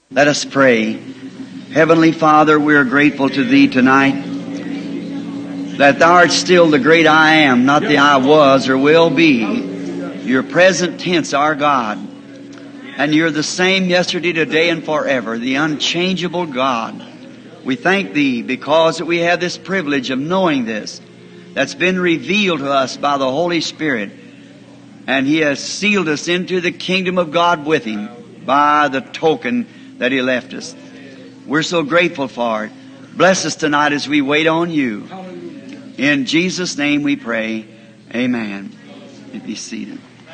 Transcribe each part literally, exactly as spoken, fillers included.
Let us pray. Heavenly Father, we are grateful to Thee tonight that Thou art still the great I am, not the I was or will be. Your present tense, our God. And You're the same yesterday, today, and forever, the unchangeable God. We thank Thee because we have this privilege of knowing this, that's been revealed to us by the Holy Spirit. And He has sealed us into the kingdom of God with Him by the token that He left us. We're so grateful for it. Bless us tonight as we wait on You. In Jesus' name we pray. Amen. You be seated.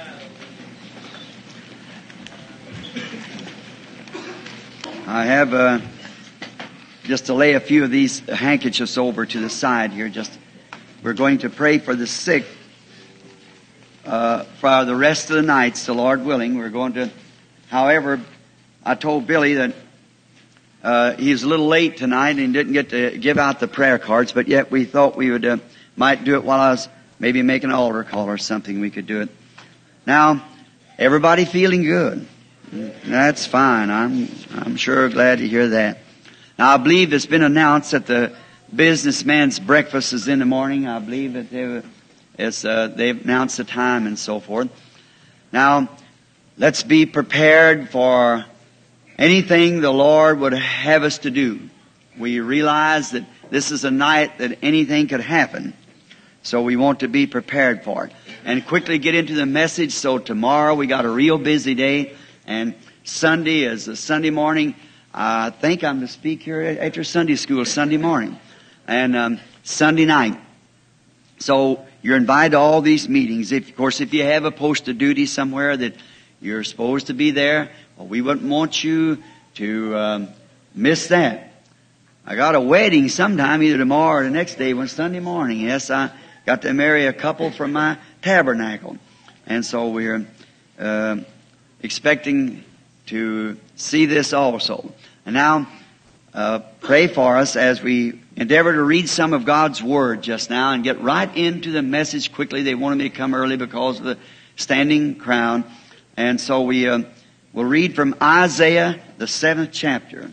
I have uh, just to lay a few of these handkerchiefs over to the side here. Just we're going to pray for the sick uh, for the rest of the nights, the Lord willing. We're going to, however, I told Billy that uh, he's a little late tonight and didn't get to give out the prayer cards, but yet we thought we would uh, might do it while I was maybe making an altar call or something. We could do it. Now, everybody feeling good? That's fine. I'm I'm sure glad to hear that. Now, I believe it's been announced that the businessman's breakfast is in the morning. I believe that they it's uh, they've announced the time and so forth. Now, let's be prepared for anything the Lord would have us to do. We realize that this is a night that anything could happen. So we want to be prepared for it. And quickly get into the message. So tomorrow we got a real busy day. And Sunday is a Sunday morning. I think I'm to speak here after Sunday school, Sunday morning. And um, Sunday night. So you're invited to all these meetings. If, of course, if you have a post of duty somewhere that you're supposed to be there, well, we wouldn't want you to um, miss that. I got a wedding sometime, either tomorrow or the next day, when Sunday morning. Yes, I got to marry a couple from my tabernacle. And so we're uh, expecting to see this also. And now, uh, pray for us as we endeavor to read some of God's Word just now and get right into the message quickly. They wanted me to come early because of the standing crowd. And so we uh, will read from Isaiah, the seventh chapter.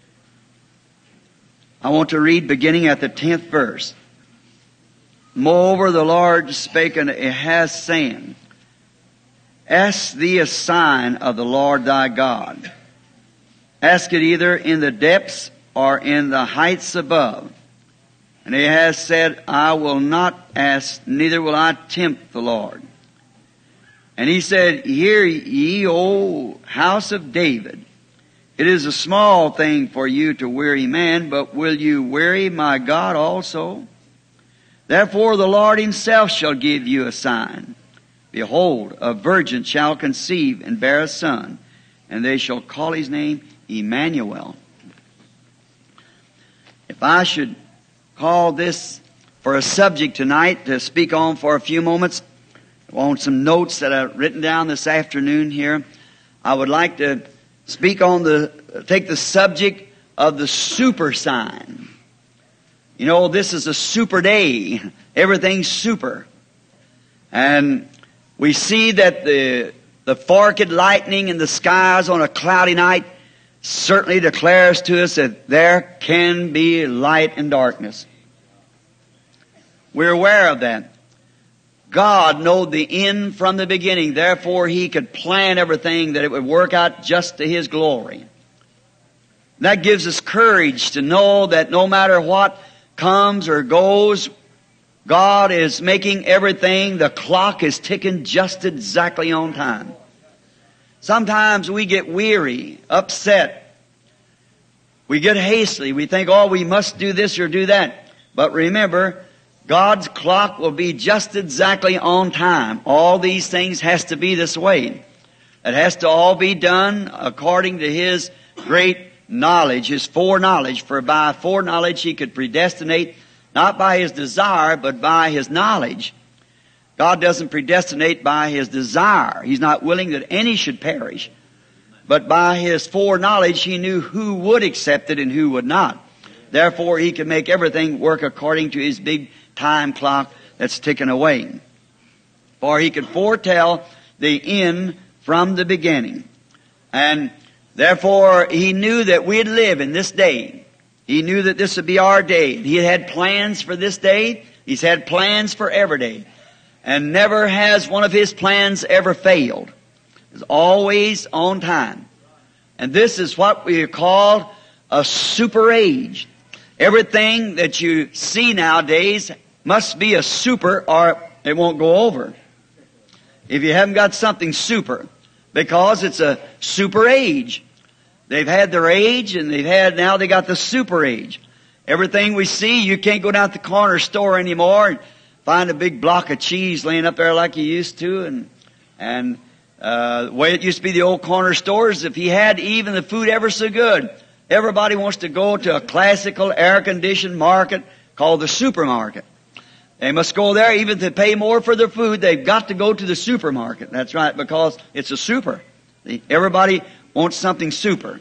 I want to read beginning at the tenth verse. Moreover, the Lord spake unto Ahaz, saying, Ask thee a sign of the Lord thy God. Ask it either in the depths or in the heights above. And Ahaz said, I will not ask, neither will I tempt the Lord. And he said, Hear ye, O house of David. It is a small thing for you to weary man, but will you weary my God also? Therefore the Lord Himself shall give you a sign. Behold, a virgin shall conceive and bear a son, and they shall call His name Emmanuel. If I should call this for a subject tonight to speak on for a few moments, on some notes that I've written down this afternoon here, I would like to speak on the, take the subject of the super sign. You know, this is a super day. Everything's super. And we see that the, the forked lightning in the skies on a cloudy night certainly declares to us that there can be light and darkness. We're aware of that. God knowed the end from the beginning. Therefore, He could plan everything that it would work out just to His glory. That gives us courage to know that no matter what comes or goes, God is making everything, the clock is ticking just exactly on time. Sometimes we get weary, upset. We get hastily. We think, oh, we must do this or do that. But remember, God's clock will be just exactly on time. All these things has to be this way. It has to all be done according to His great knowledge, His foreknowledge. For by foreknowledge He could predestinate, not by His desire, but by His knowledge. God doesn't predestinate by His desire. He's not willing that any should perish. But by His foreknowledge, He knew who would accept it and who would not. Therefore, He could make everything work according to His big time clock that's ticking away. For He could foretell the end from the beginning. And Therefore, He knew that we'd live in this day. He knew that this would be our day. He had plans for this day. He's had plans for every day. And never has one of His plans ever failed. It's always on time. And this is what we call a super age. Everything that you see nowadays must be a super or it won't go over. If you haven't got something super, because it's a super age. They've had their age and they've had, now they got the super age. Everything we see, you can't go down to the corner store anymore and find a big block of cheese laying up there like you used to. And, and, uh, the way it used to be the old corner stores, if you had even the food ever so good, everybody wants to go to a classical air-conditioned market called the supermarket. They must go there, even if they pay more for their food, they've got to go to the supermarket. That's right, because it's a super. Everybody wants something super.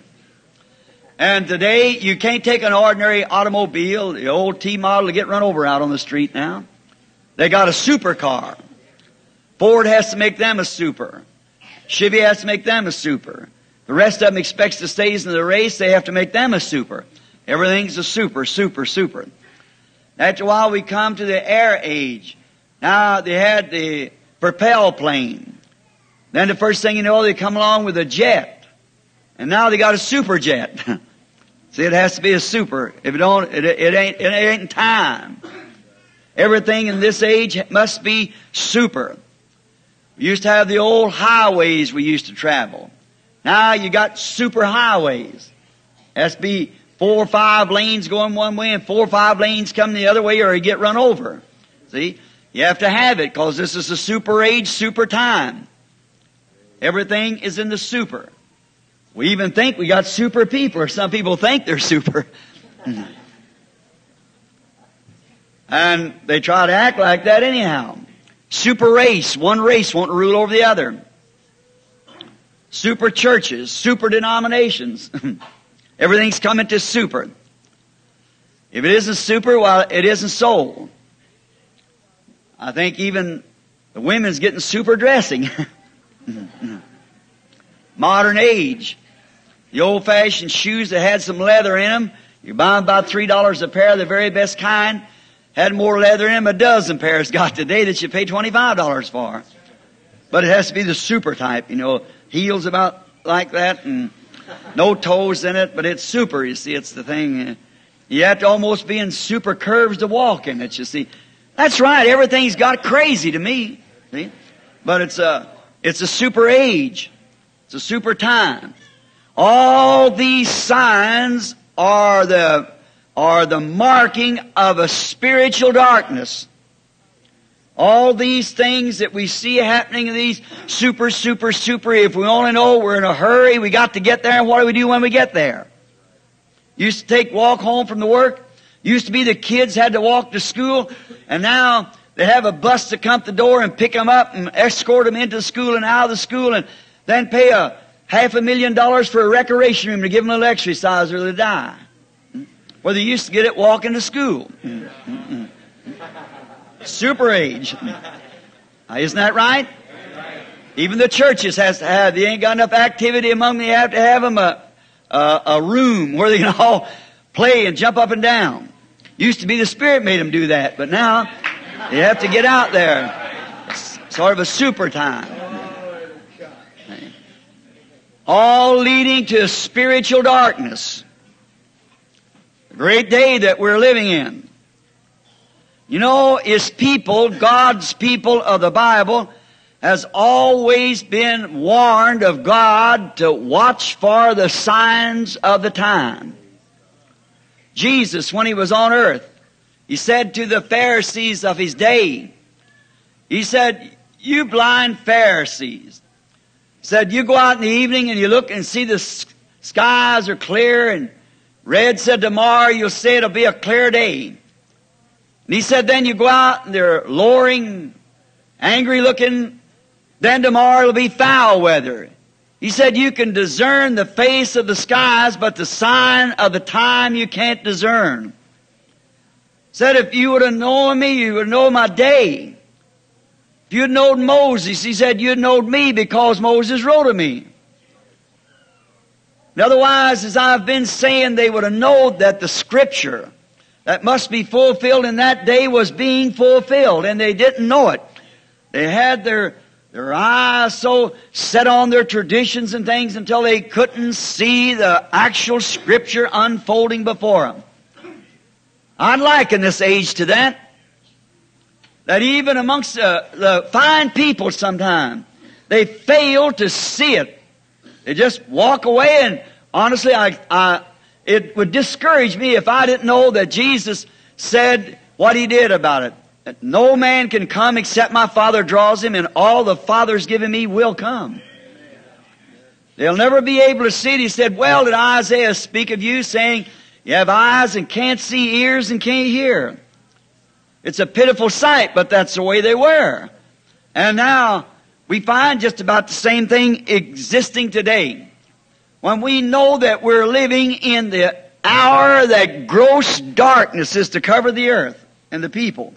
And today, you can't take an ordinary automobile, the old T model, to get run over out on the street now. They got a supercar. Ford has to make them a super. Chevy has to make them a super. The rest of them expects to stay in the race, they have to make them a super. Everything's a super, super, super. After a while, we come to the air age. Now, they had the propel plane. Then the first thing you know, they come along with a jet. And now they got a super jet. See, it has to be a super. If it don't, it, it ain't, it ain't in time. Everything in this age must be super. We used to have the old highways we used to travel. Now you got super highways. Has to be four or five lanes going one way and four or five lanes coming the other way or you get run over. See? You have to have it because this is a super age, super time. Everything is in the super. We even think we got super people, or some people think they're super. And they try to act like that anyhow. Super race. One race won't rule over the other. Super churches, super denominations. Everything's coming to super. If it isn't super, well, it isn't so. I think even the women's getting super dressing. Modern age. The old-fashioned shoes that had some leather in them, you buy them about three dollars a pair, the very best kind. Had more leather in them a dozen pairs got today that you pay twenty-five dollars for. But it has to be the super type, you know, heels about like that and no toes in it, but it's super, you see, it's the thing. You have to almost be in super curves to walk in it, you see. That's right, everything's got crazy to me, see. But it's a, it's a super age. It's a super time. All these signs are the, are the marking of a spiritual darkness. All these things that we see happening in these super, super, super, if we only know we're in a hurry, we got to get there, and what do we do when we get there? Used to take walk home from the work. Used to be the kids had to walk to school, and now they have a bus to come to the door and pick them up and escort them into school and out of the school and then pay a half a million dollars for a recreation room to give them a little exercise or they die. Well, they used to get it walking to school. Super age. Now, isn't that right? Even the churches has to have, they ain't got enough activity among them, you have to have them a, a, a room where they can all play and jump up and down. Used to be the Spirit made them do that, but now they have to get out there. It's sort of a super time. All leading to spiritual darkness. The great day that we're living in. You know, His people, God's people of the Bible, has always been warned of God to watch for the signs of the time. Jesus, when He was on earth, He said to the Pharisees of His day, He said, you blind Pharisees, He said, you go out in the evening and you look and see the skies are clear, and Red said tomorrow you'll say it'll be a clear day. And He said, then you go out and they're lowering, angry looking, then tomorrow it'll be foul weather. He said, you can discern the face of the skies, but the sign of the time you can't discern. He said, if you would have known me, you would know my day. If you'd known Moses, He said, you'd known me because Moses wrote of me. And otherwise, as I've been saying, they would have known that the Scripture that must be fulfilled in that day was being fulfilled, and they didn't know it. They had their, their eyes so set on their traditions and things until they couldn't see the actual Scripture unfolding before them. I'd liken this age to that. That even amongst uh, the fine people sometimes, they fail to see it. They just walk away, and honestly, I, I, it would discourage me if I didn't know that Jesus said what He did about it. That no man can come except my Father draws him, and all the Father's given me will come. They'll never be able to see it. He said, well, did Isaiah speak of you, saying, you have eyes and can't see, ears and can't hear? It's a pitiful sight, but that's the way they were. And now we find just about the same thing existing today. When we know that we're living in the hour that gross darkness is to cover the earth and the people.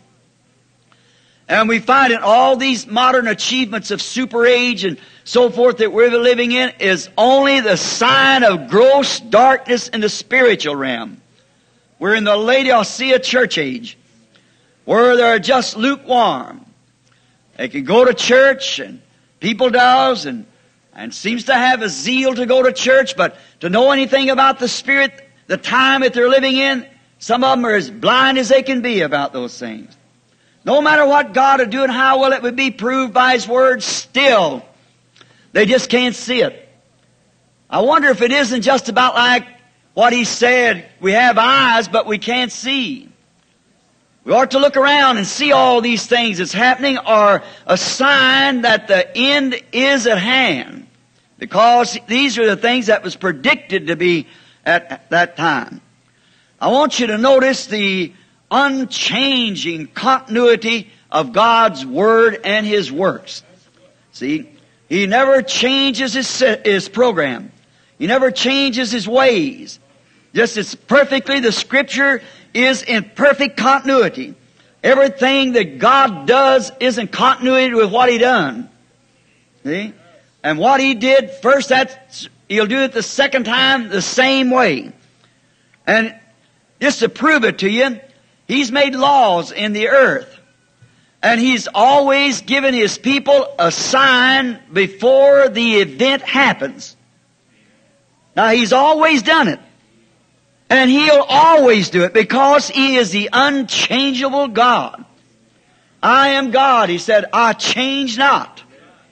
And we find in all these modern achievements of super age and so forth that we're living in is only the sign of gross darkness in the spiritual realm. We're in the Laodicea church age, where they're just lukewarm. They can go to church, and people does, and, and seems to have a zeal to go to church, but to know anything about the Spirit, the time that they're living in, some of them are as blind as they can be about those things. No matter what God would do and how well it would be proved by His Word, still, they just can't see it. I wonder if it isn't just about like what He said, we have eyes, but we can't see. We ought to look around and see all these things that's happening are a sign that the end is at hand. Because these are the things that was predicted to be at that time. I want you to notice the unchanging continuity of God's Word and His works. See, He never changes His, His program. He never changes His ways. Just as perfectly the Scripture is in perfect continuity. Everything that God does is in continuity with what He done. See? And what He did first, that's, He'll do it the second time the same way. And just to prove it to you, He's made laws in the earth. And He's always given His people a sign before the event happens. Now, He's always done it. And He'll always do it because He is the unchangeable God. I am God, He said, I change not.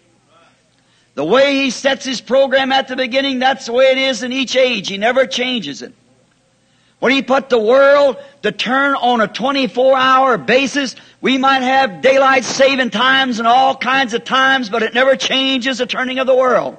The way He sets His program at the beginning, that's the way it is in each age. He never changes it. When He put the world to turn on a twenty-four hour basis, we might have daylight saving times and all kinds of times, but it never changes the turning of the world.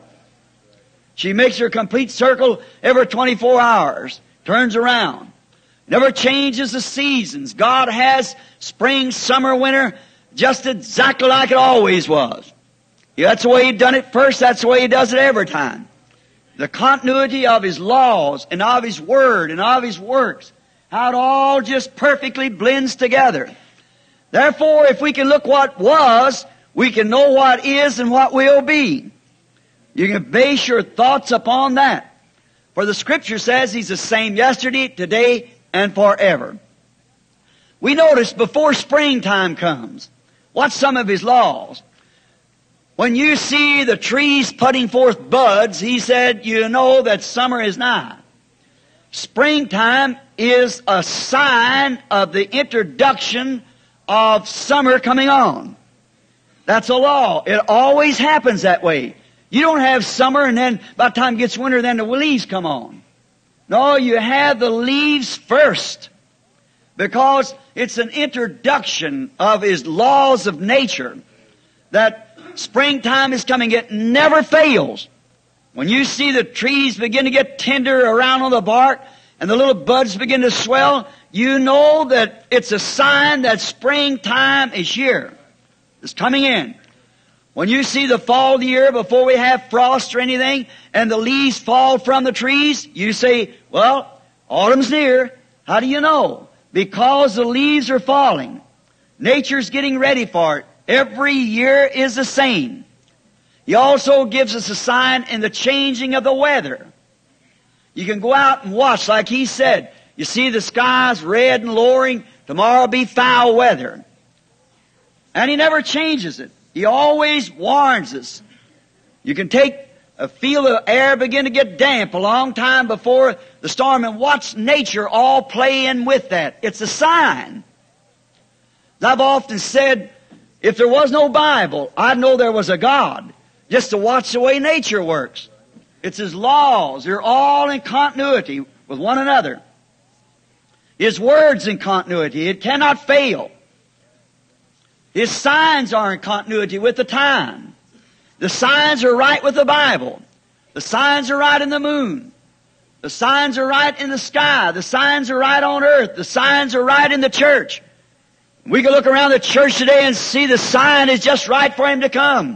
She makes her complete circle every twenty-four hours. Turns around. Never changes the seasons. God has spring, summer, winter, just exactly like it always was. Yeah, that's the way He done it first. That's the way He does it every time. The continuity of His laws and of His Word and of His works. How it all just perfectly blends together. Therefore, if we can look what was, we can know what is and what will be. You can base your thoughts upon that. For the Scripture says He's the same yesterday, today, and forever. We notice before springtime comes, what's some of His laws? When you see the trees putting forth buds, He said, you know that summer is nigh. Springtime is a sign of the introduction of summer coming on. That's a law. It always happens that way. You don't have summer and then by the time it gets winter, then the leaves come on. No, you have the leaves first. Because it's an introduction of His laws of nature. That springtime is coming. It never fails. When you see the trees begin to get tender around on the bark and the little buds begin to swell, you know that it's a sign that springtime is here. It's coming in. When you see the fall of the year before we have frost or anything, and the leaves fall from the trees, you say, well, autumn's near. How do you know? Because the leaves are falling. Nature's getting ready for it. Every year is the same. He also gives us a sign in the changing of the weather. You can go out and watch, like he said. You see the skies red and lowering. Tomorrow will be foul weather. And he never changes it. He always warns us. You can take a feel the air begin to get damp a long time before the storm and watch nature all play in with that. It's a sign. I've often said, if there was no Bible, I'd know there was a God, just to watch the way nature works. It's His laws. They're all in continuity with one another. His Word's in continuity. It cannot fail. His signs are in continuity with the time. The signs are right with the Bible. The signs are right in the moon. The signs are right in the sky. The signs are right on earth. The signs are right in the church. We can look around the church today and see the sign is just right for Him to come.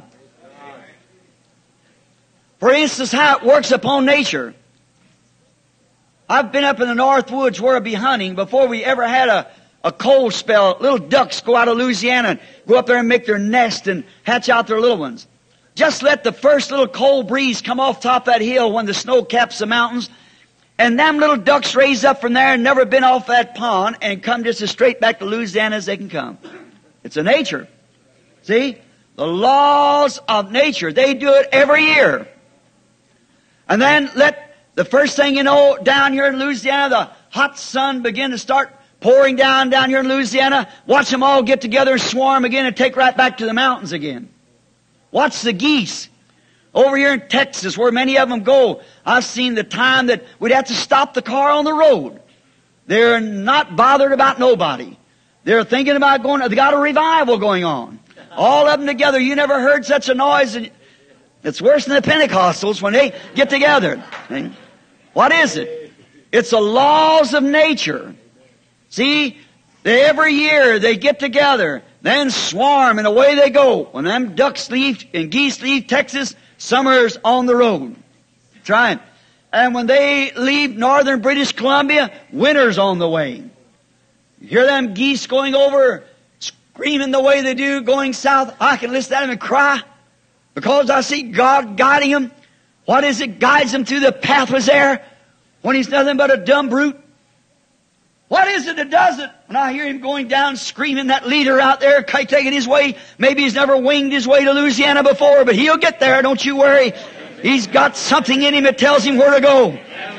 For instance, how it works upon nature. I've been up in the North Woods where I'd be hunting before we ever had a, a cold spell. Little ducks go out of Louisiana and go up there and make their nest and hatch out their little ones. Just let the first little cold breeze come off top that hill when the snow caps the mountains, and them little ducks raise up from there and never been off that pond and come just as straight back to Louisiana as they can come. It's a nature. See? The laws of nature. They do it every year. And then let the first thing you know, down here in Louisiana, the hot sun begin to start pouring down down here in Louisiana. Watch them all get together and swarm again and take right back to the mountains again. Watch the geese. Over here in Texas, where many of them go, I've seen the time that we'd have to stop the car on the road. They're not bothered about nobody. They're thinking about going, they got a revival going on. All of them together. You never heard such a noise. It's worse than the Pentecostals when they get together. What is it? It's the laws of nature. See, they, every year they get together, then swarm, and away they go. When them ducks leave and geese leave Texas, summer's on the road. Try it. And when they leave northern British Columbia, winter's on the way. You hear them geese going over, screaming the way they do, going south. I can listen to them and cry because I see God guiding them. What is it guides them through the pathways there when He's nothing but a dumb brute? What is it that does it? When I hear Him going down screaming, that leader out there taking his way, maybe he's never winged his way to Louisiana before, but he'll get there, don't you worry. He's got something in him that tells him where to go.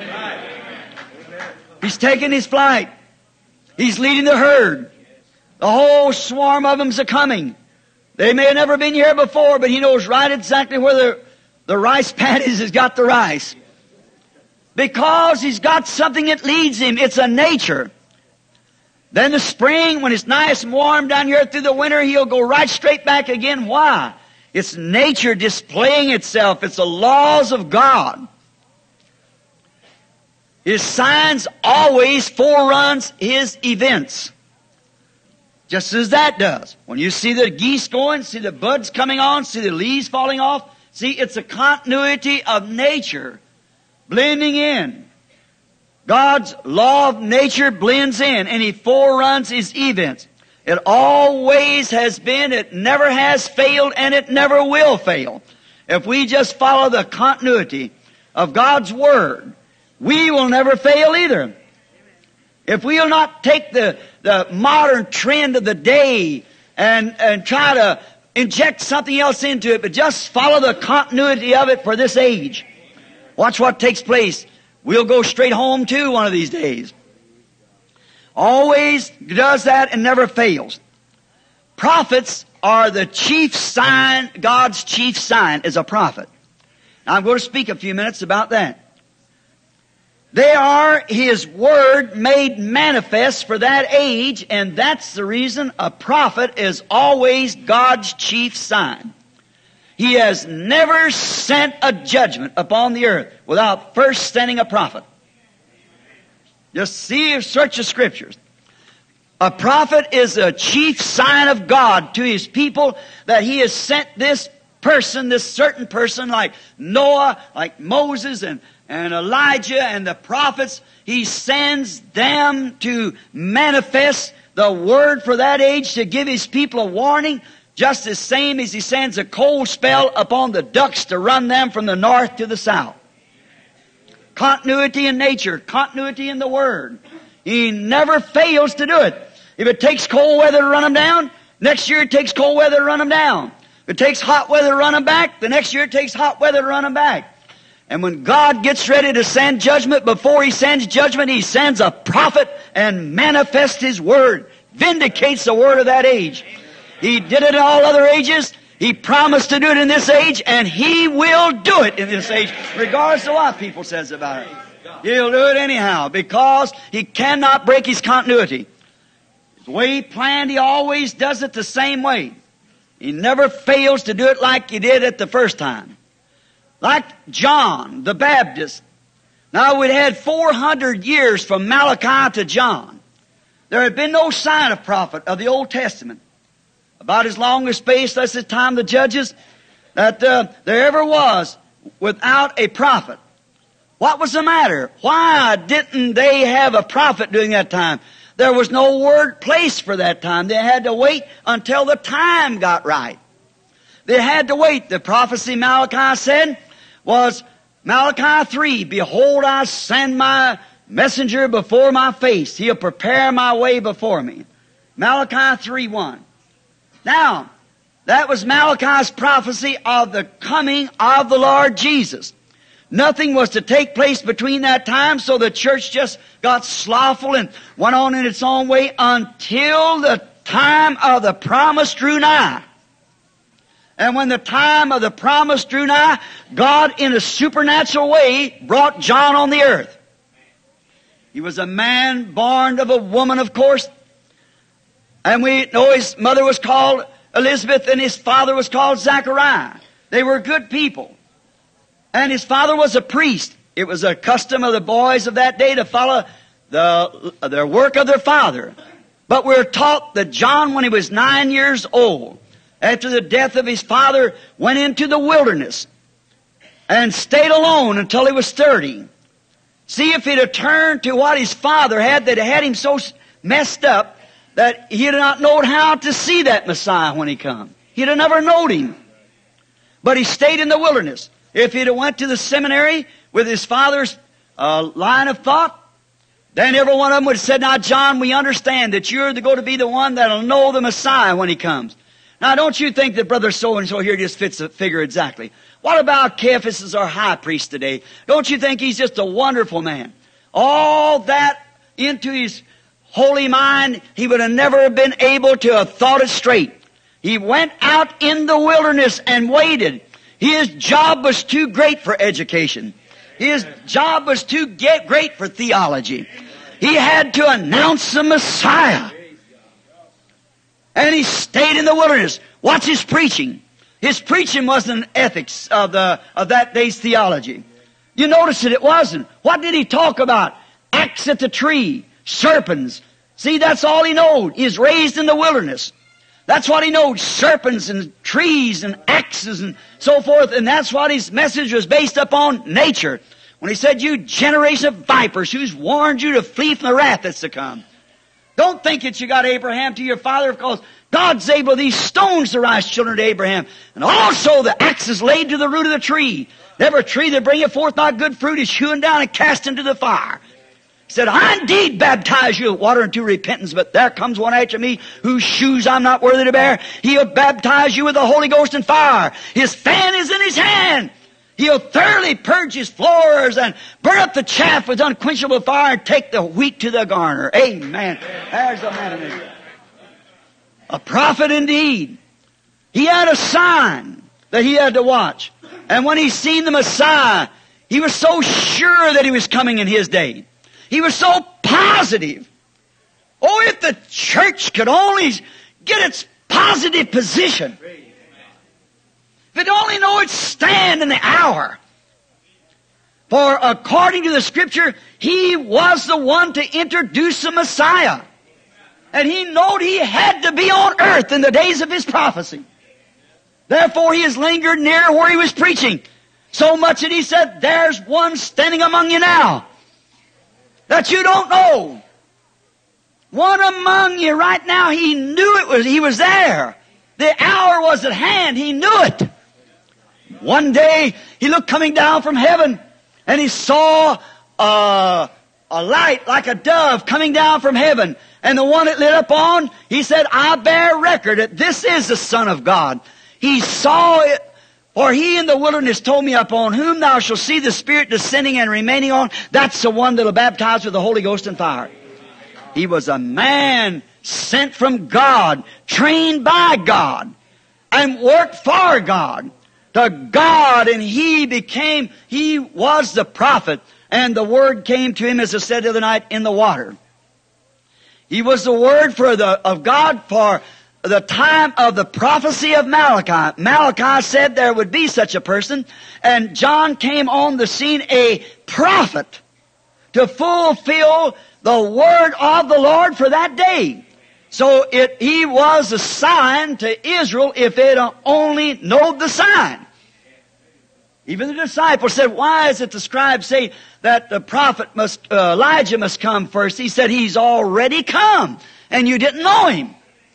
He's taking his flight. He's leading the herd. The whole swarm of them's a-coming. They may have never been here before, but He knows right exactly where the, the rice paddies has got the rice. Because He's got something that leads Him. It's a nature. Then the spring, when it's nice and warm down here through the winter, He'll go right straight back again. Why? It's nature displaying itself. It's the laws of God. His signs always foreruns His events. Just as that does. When you see the geese going, see the buds coming on, see the leaves falling off, see, it's a continuity of nature blending in. God's law of nature blends in, and He foreruns His events. It always has been, it never has failed, and it never will fail. If we just follow the continuity of God's Word, we will never fail either. If we will not take the, the modern trend of the day and, and try to inject something else into it, but just follow the continuity of it for this age, watch what takes place. We'll go straight home too one of these days. Always does that and never fails. Prophets are the chief sign, God's chief sign is a prophet. Now I'm going to speak a few minutes about that. They are His Word made manifest for that age, and that's the reason a prophet is always God's chief sign. He has never sent a judgment upon the earth without first sending a prophet. Just see, search the Scriptures. A prophet is a chief sign of God to His people that He has sent this person, this certain person like Noah, like Moses and, and Elijah and the prophets. He sends them to manifest the Word for that age, to give His people a warning. Just as same as He sends a cold spell upon the ducks to run them from the north to the south. Continuity in nature, continuity in the Word. He never fails to do it. If it takes cold weather to run them down, next year it takes cold weather to run them down. If it takes hot weather to run them back, the next year it takes hot weather to run them back. And when God gets ready to send judgment, before He sends judgment, He sends a prophet and manifests His Word, vindicates the Word of that age. He did it in all other ages. He promised to do it in this age, and He will do it in this age, regardless of what people says about it. He'll do it anyhow, because He cannot break His continuity. The way He planned, He always does it the same way. He never fails to do it like He did it the first time. Like John the Baptist. Now, we'd had four hundred years from Malachi to John. There had been no sign of prophet of the Old Testament. About as long a space as the time of the Judges that uh, there ever was without a prophet. What was the matter? Why didn't they have a prophet during that time? There was no word placed for that time. They had to wait until the time got right. They had to wait. The prophecy Malachi said was Malachi three, "Behold, I send my messenger before my face. He'll prepare my way before me." Malachi three one. Now, that was Malachi's prophecy of the coming of the Lord Jesus. Nothing was to take place between that time, so the church just got slothful and went on in its own way until the time of the promise drew nigh. And when the time of the promise drew nigh, God in a supernatural way brought John on the earth. He was a man born of a woman, of course. And we know his mother was called Elizabeth and his father was called Zachariah. They were good people. And his father was a priest. It was a custom of the boys of that day to follow the, the work of their father. But we're taught that John, when he was nine years old, after the death of his father, went into the wilderness and stayed alone until he was thirty. See, if he'd have turned to what his father had, that had him so messed up that he'd not known how to see that Messiah when he come. He'd have never known him. But he stayed in the wilderness. If he'd have went to the seminary with his father's uh, line of thought, then every one of them would have said, "Now, John, we understand that you're going to be the one that'll know the Messiah when he comes." Now, don't you think that Brother so-and-so here just fits the figure exactly? What about Caiaphas as our high priest today? Don't you think he's just a wonderful man? All that into his holy mind, he would have never been able to have thought it straight. He went out in the wilderness and waited. His job was too great for education. His job was too get great for theology. He had to announce the Messiah. And he stayed in the wilderness. Watch his preaching. His preaching wasn't an ethics of the of that day's theology. You notice that it wasn't. What did he talk about? Axe at the tree, serpents. See, that's all he knows. He was raised in the wilderness. That's what he knows, serpents and trees and axes and so forth. And that's what his message was based upon, nature. When he said, "You generation of vipers, who's warned you to flee from the wrath that's to come?" Don't think that you got Abraham to your father, because God's able these stones to rise children to Abraham. And also the axe is laid to the root of the tree. Every tree that bringeth forth not good fruit is hewn down and cast into the fire. He said, "I indeed baptize you with water unto repentance, but there comes one after me whose shoes I'm not worthy to bear. He'll baptize you with the Holy Ghost and fire. His fan is in his hand. He'll thoroughly purge his floors and burn up the chaff with unquenchable fire and take the wheat to the garner." Amen. There's the man in there. A prophet indeed. He had a sign that he had to watch. And when he seen the Messiah, he was so sure that he was coming in his day. He was so positive. Oh, if the church could only get its positive position. If it only know its stand in the hour. For according to the Scripture, he was the one to introduce the Messiah. And he knowed he had to be on earth in the days of his prophecy. Therefore he has lingered near where he was preaching. So much that he said, "There's one standing among you now that you don't know. One among you right now." He knew it was, he was there. The hour was at hand. He knew it. One day, he looked coming down from heaven, And he saw a, a light like a dove coming down from heaven. And the one it lit up on, he said, I bear record that this is the Son of God. He saw it. For he in the wilderness told me, upon whom thou shalt see the Spirit descending and remaining on, that's the one that will baptize with the Holy Ghost and fire. He was a man sent from God, trained by God, and worked for God. To God, and he became, he was the prophet, and the word came to him, as I said the other night, in the water. He was the word for the, of God for the time of the prophecy of Malachi. Malachi said there would be such a person, and John came on the scene, a prophet, to fulfill the word of the Lord for that day. So it, he was a sign to Israel if they'd only known the sign. Even the disciples said, why is it the scribes say that the prophet must, uh, Elijah must come first? He said, he's already come, and you didn't know him.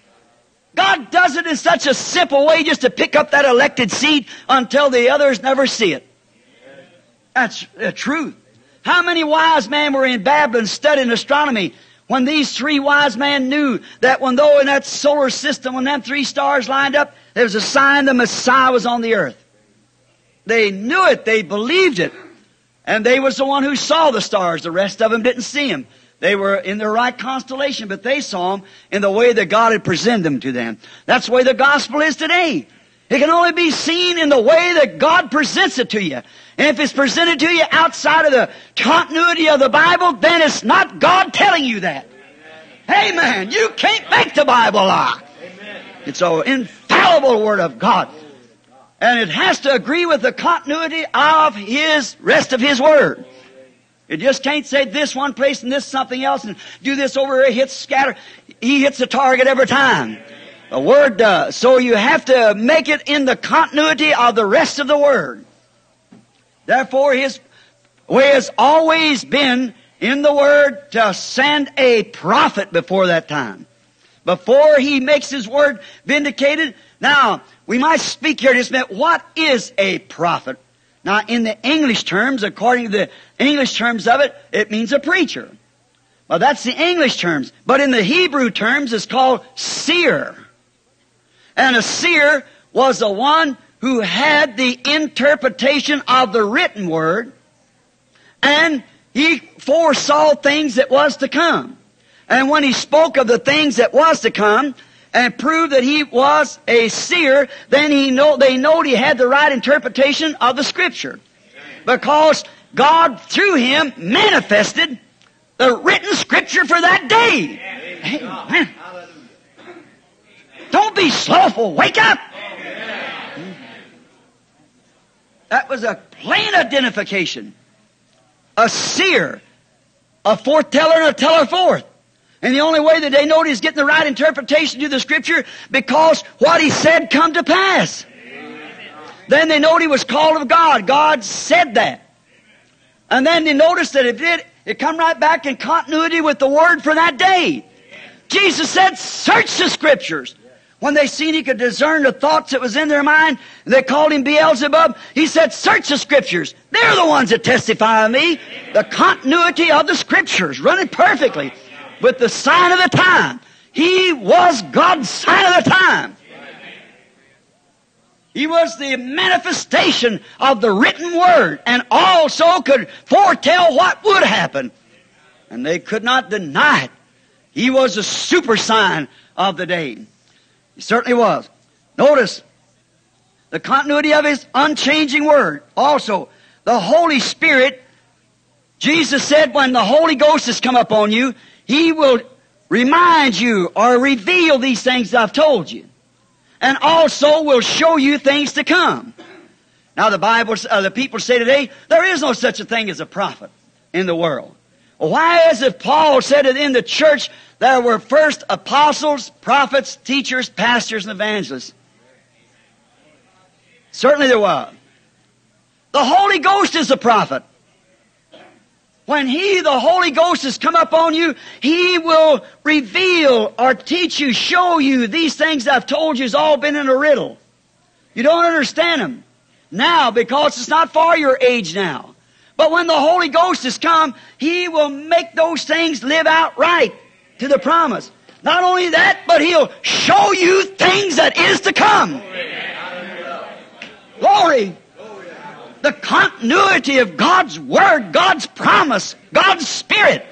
God does it in such a simple way just to pick up that elected seed until the others never see it. That's the truth. How many wise men were in Babylon studying astronomy when these three wise men knew that when though in that solar system, when them three stars lined up, there was a sign the Messiah was on the earth. They knew it. They believed it. And they was the one who saw the stars. The rest of them didn't see them. They were in the right constellation, but they saw them in the way that God had presented them to them. That's the way the gospel is today. It can only be seen in the way that God presents it to you. And if it's presented to you outside of the continuity of the Bible, then it's not God telling you that. Amen. Amen. You can't make the Bible lie. Amen. It's an infallible Word of God. And it has to agree with the continuity of His, rest of His Word. It just can't say this one place and this something else and do this over here, hit scatter. He hits the target every time. The Word does. So you have to make it in the continuity of the rest of the Word. Therefore, His way has always been in the Word to send a prophet before that time. Before He makes His Word vindicated. Now, we might speak here just a minute. What is a prophet? Now, in the English terms, according to the English terms of it, it means a preacher. Well, that's the English terms. But in the Hebrew terms, it's called seer. And a seer was the one who had the interpretation of the written word, and he foresaw things that was to come. And when he spoke of the things that was to come, and proved that he was a seer, then he know, they know he had the right interpretation of the Scripture. Because God, through him, manifested the written Scripture for that day. Amen. Don't be slothful. Wake up. That was a plain identification. A seer, a foreteller and a teller forth. And the only way that they know he's getting the right interpretation to the Scripture, because what he said come to pass. Amen. Then they know he was called of God. God said that. And then they noticed that it did, it come right back in continuity with the Word for that day. Jesus said, search the Scriptures. When they seen he could discern the thoughts that was in their mind, they called him Beelzebub. He said, search the Scriptures. They're the ones that testify of me. The continuity of the Scriptures, running perfectly. With the sign of the time. He was God's sign of the time. He was the manifestation of the written word, and also could foretell what would happen. And they could not deny it. He was a super sign of the day. He certainly was. Notice the continuity of His unchanging word. Also, the Holy Spirit, Jesus said, when the Holy Ghost has come upon you, He will remind you or reveal these things that I've told you. And also will show you things to come. Now the Bible, uh, the people say today, there is no such a thing as a prophet in the world. Well, why is it Paul said that in the church there were first apostles, prophets, teachers, pastors, and evangelists? Certainly there was. The Holy Ghost is a prophet. When He, the Holy Ghost, has come upon you, He will reveal or teach you, show you these things I've told you has all been in a riddle. You don't understand them now because it's not for your age now. But when the Holy Ghost has come, He will make those things live out right to the promise. Not only that, but He'll show you things that is to come. Glory. The continuity of God's Word, God's promise, God's Spirit.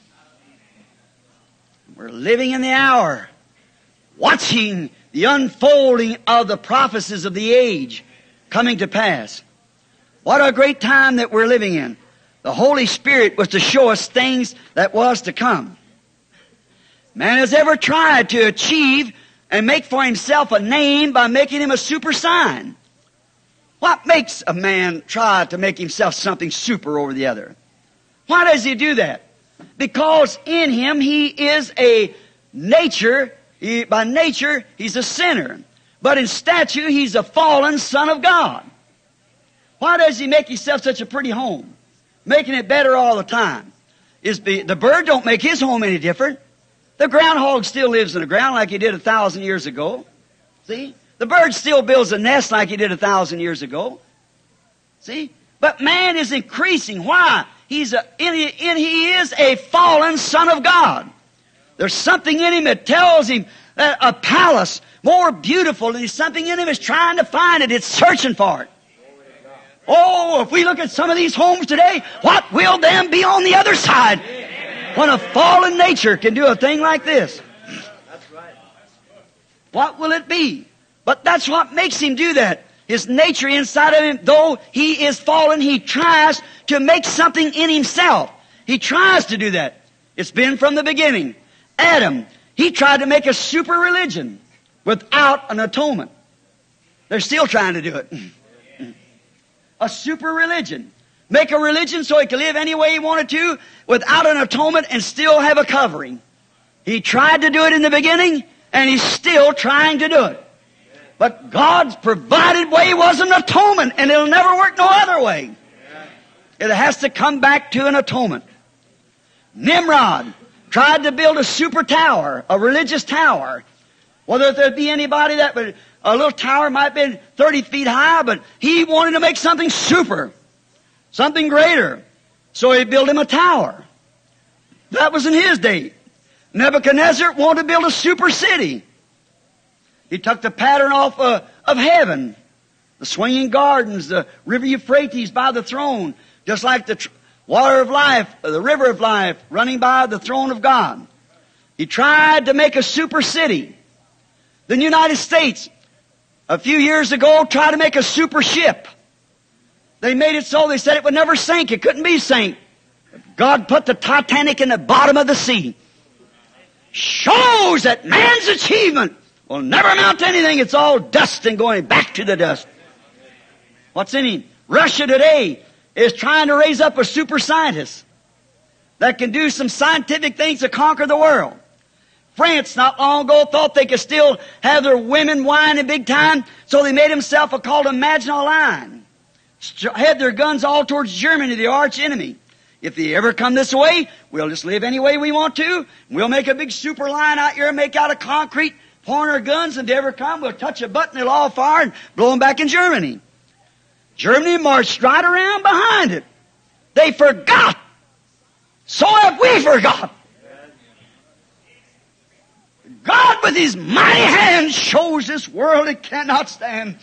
We're living in the hour, watching the unfolding of the prophecies of the age coming to pass. What a great time that we're living in. The Holy Spirit was to show us things that was to come. Man has ever tried to achieve and make for himself a name by making him a super sign. What makes a man try to make himself something super over the other? Why does he do that? Because in him he is a nature, he, by nature he's a sinner. But in stature he's a fallen son of God. Why does he make himself such a pretty home? Making it better all the time. Is the, the bird don't make his home any different. The groundhog still lives in the ground like he did a thousand years ago. See? The bird still builds a nest like he did a thousand years ago. See? But man is increasing. Why? He's a, in, in, he is a fallen son of God. There's something in him that tells him that a palace more beautiful, and there's something in him that's trying to find it. It's searching for it. Oh, if we look at some of these homes today, what will them be on the other side? When a fallen nature can do a thing like this. What will it be? But that's what makes him do that. His nature inside of him, though he is fallen, he tries to make something in himself. He tries to do that. It's been from the beginning. Adam, he tried to make a super religion without an atonement. They're still trying to do it. A super religion. Make a religion so he could live any way he wanted to without an atonement and still have a covering. He tried to do it in the beginning, and he's still trying to do it. But God's provided way was an atonement, and it'll never work no other way. It has to come back to an atonement. Nimrod tried to build a super tower, a religious tower. Whether there'd be anybody that would, a little tower might have been thirty feet high, but he wanted to make something super, something greater. So he built him a tower. That was in his day. Nebuchadnezzar wanted to build a super city. He took the pattern off uh, of heaven. The swinging gardens, the river Euphrates by the throne, just like the tr- water of life, uh, the river of life running by the throne of God. He tried to make a super city. The United States, a few years ago, tried to make a super ship. They made it so they said it would never sink. It couldn't be sank. God put the Titanic in the bottom of the sea. Shows that man's achievement will never amount to anything. It's all dust and going back to the dust. What's in him? Russia today is trying to raise up a super scientist that can do some scientific things to conquer the world. France not long ago thought they could still have their women whining big time, so they made themselves a called a Maginot Line. Had their guns all towards Germany, the arch enemy. If they ever come this way, we'll just live any way we want to. We'll make a big super line out here and make out of concrete, point our guns, and if they ever come, we'll touch a button, it'll all fire and blow them back in Germany. Germany marched right around behind it. They forgot. So have we forgot. God with His mighty hand shows this world it cannot stand.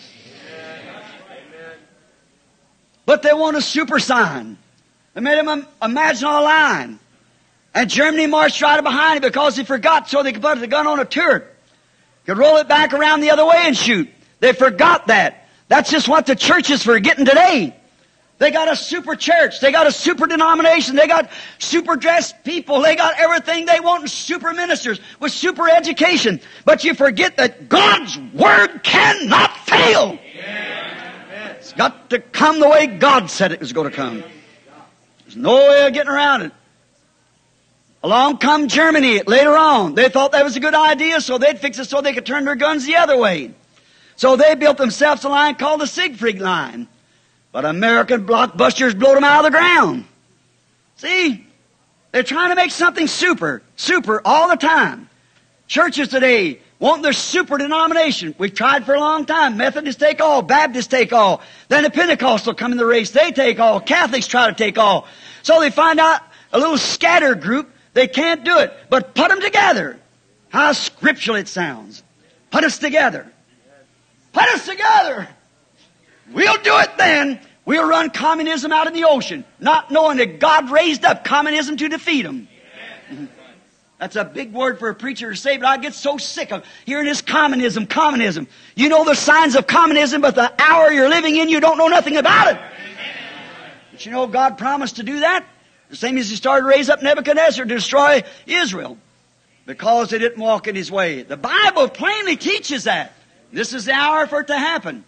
But they want a super sign. They made him imagine a line. And Germany marched right behind it because they forgot, so they could put the gun on a turret. Could roll it back around the other way and shoot. They forgot that. That's just what the church is forgetting today. They got a super church. They got a super denomination. They got super dressed people. They got everything they want, and super ministers with super education. But you forget that God's Word cannot fail. It's got to come the way God said it was going to come. There's no way of getting around it. Along come Germany later on. They thought that was a good idea, so they'd fix it so they could turn their guns the other way. So they built themselves a line called the Siegfried Line. But American blockbusters blew them out of the ground. See? They're trying to make something super, super all the time. Churches today want their super denomination. We've tried for a long time. Methodists take all. Baptists take all. Then the Pentecostal come in the race. They take all. Catholics try to take all. So they find out a little scatter group. They can't do it. But put them together. How scriptural it sounds. Put us together. Put us together. We'll do it then. We'll run communism out in the ocean, not knowing that God raised up communism to defeat them. That's a big word for a preacher to say, but I get so sick of hearing this communism, communism. You know the signs of communism, but the hour you're living in, you don't know nothing about it. But you know God promised to do that? The same as He started to raise up Nebuchadnezzar to destroy Israel because they didn't walk in His way. The Bible plainly teaches that. This is the hour for it to happen.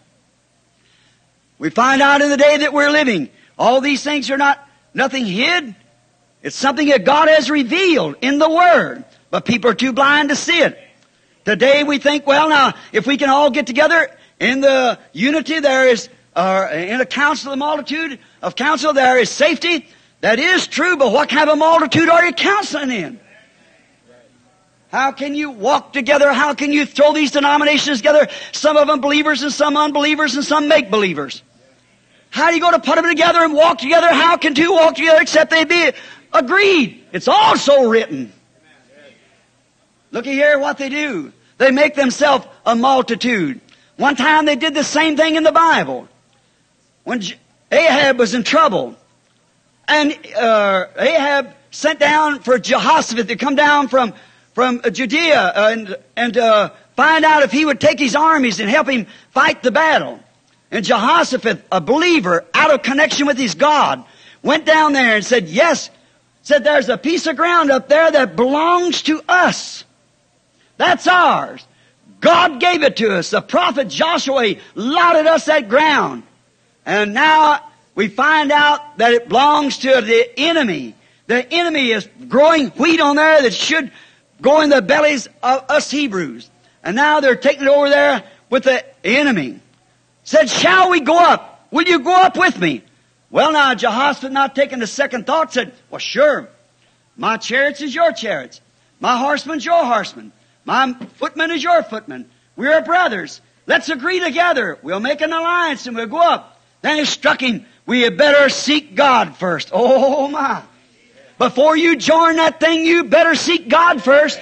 We find out in the day that we're living, all these things are not nothing hid. It's something that God has revealed in the Word, but people are too blind to see it. Today we think, well, now, if we can all get together in the unity, there is, uh, in a council, a multitude of counsel, there is safety. That is true, but what kind of a multitude are you counseling in? How can you walk together? How can you throw these denominations together? Some of them believers and some unbelievers and some make-believers. How are you going to put them together and walk together? How can two walk together except they be agreed? It's also written. Looky here what they do. They make themselves a multitude. One time they did the same thing in the Bible. When Ahab was in trouble, and uh, Ahab sent down for Jehoshaphat to come down from from Judea and, and uh, find out if he would take his armies and help him fight the battle. And Jehoshaphat, a believer, out of connection with his God, went down there and said, yes, said there's a piece of ground up there that belongs to us. That's ours. God gave it to us. The prophet Joshua allotted us that ground. And now we find out that it belongs to the enemy. The enemy is growing wheat on there that should go in the bellies of us Hebrews. And now they're taking it over there with the enemy. Said, shall we go up? Will you go up with me? Well, now, Jehoshaphat, not taking a second thought, said, well, sure. My chariots is your chariots. My horseman's your horseman. My footman is your footman. We're brothers. Let's agree together. We'll make an alliance and we'll go up. Then it struck him, we had better seek God first. Oh, my. Before you join that thing, you better seek God first.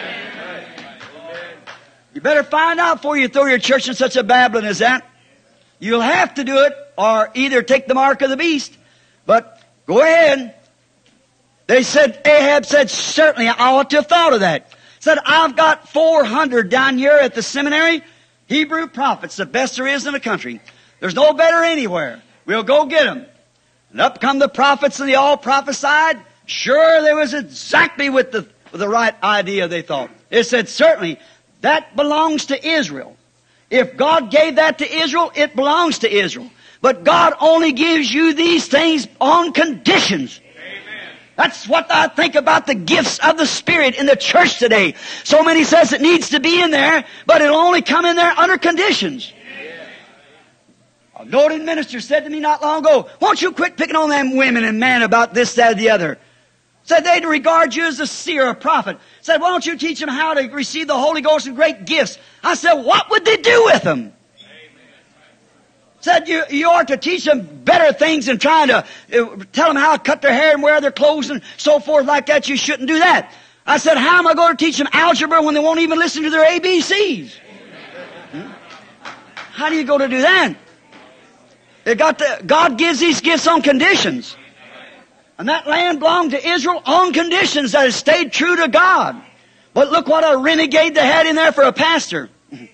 You better find out before you throw your church in such a Babylon as that. You'll have to do it, or either take the mark of the beast. But go ahead. They said, Ahab said, certainly I ought to have thought of that. Said, I've got four hundred down here at the seminary, Hebrew prophets, the best there is in the country. There's no better anywhere. We'll go get them. And up come the prophets, and they all prophesied. Sure, they was exactly with the, with the right idea, they thought. It said, certainly, that belongs to Israel. If God gave that to Israel, it belongs to Israel. But God only gives you these things on conditions. Amen. That's what I think about the gifts of the Spirit in the church today. So many says it needs to be in there, but it'll only come in there under conditions. Amen. A noted minister said to me not long ago, won't you quit picking on them women and men about this, that, or the other? Said they'd regard you as a seer, a prophet. Said, why don't you teach them how to receive the Holy Ghost and great gifts? I said, what would they do with them? Amen. Said, you, you ought to teach them better things than trying to uh, tell them how to cut their hair and wear their clothes and so forth like that. You shouldn't do that. I said, how am I going to teach them algebra when they won't even listen to their A B Cs? Hmm? How do you go to do that? They got to, God gives these gifts on conditions. And that land belonged to Israel on conditions that it stayed true to God. But look what a renegade they had in there for a pastor.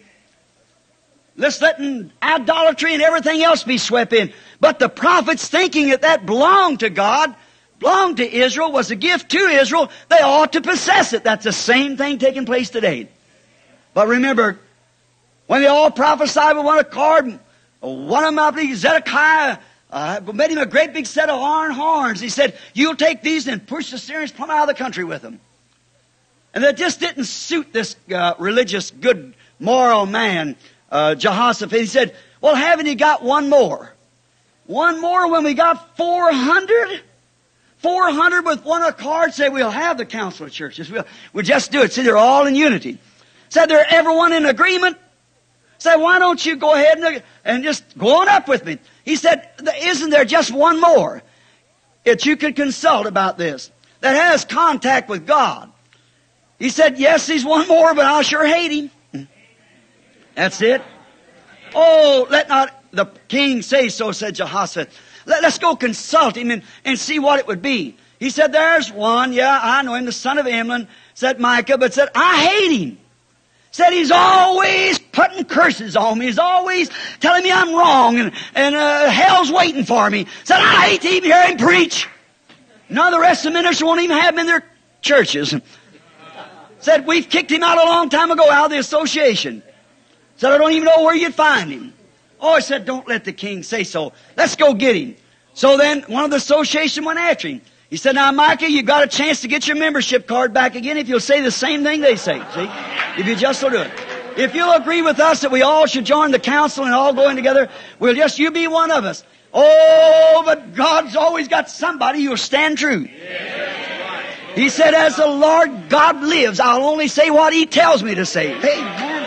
Let's letting idolatry and everything else be swept in. But the prophets, thinking that that belonged to God, belonged to Israel, was a gift to Israel, they ought to possess it. That's the same thing taking place today. But remember, when they all prophesied with one accord, one of them, I believe, Zedekiah, Uh, made him a great big set of iron horns. He said, you'll take these and push the Syrians plumb out of the country with them. And that just didn't suit this uh, religious, good, moral man, uh, Jehoshaphat. He said, well, haven't you got one more? One more when we got four hundred? four hundred with one accord say we'll have the council of churches. We'll, we'll just do it. See, they're all in unity. Said, they're everyone in agreement? Said, why don't you go ahead and, and just go on up with me? He said, isn't there just one more that you could consult about this, that has contact with God? He said, yes, he's one more, but I'll sure hate him. That's it. Oh, let not the king say so, said Jehoshaphat. Let, let's go consult him and, and see what it would be. He said, there's one, yeah, I know him, the son of Imlan, said Micah, but said, I hate him. Said he's always putting curses on me. He's always telling me I'm wrong and, and uh, hell's waiting for me. Said, I hate to even hear him preach. None of the rest of the ministers won't even have him in their churches. Said, we've kicked him out a long time ago out of the association. Said, I don't even know where you'd find him. Oh, I said, don't let the king say so. Let's go get him. So then one of the association went after him. He said, now, Micah, you've got a chance to get your membership card back again if you'll say the same thing they say. See? If you just will do it. If you'll agree with us that we all should join the council and all go in together, we'll just, you be one of us. Oh, but God's always got somebody who'll stand true. He said, as the Lord God lives, I'll only say what He tells me to say. Amen.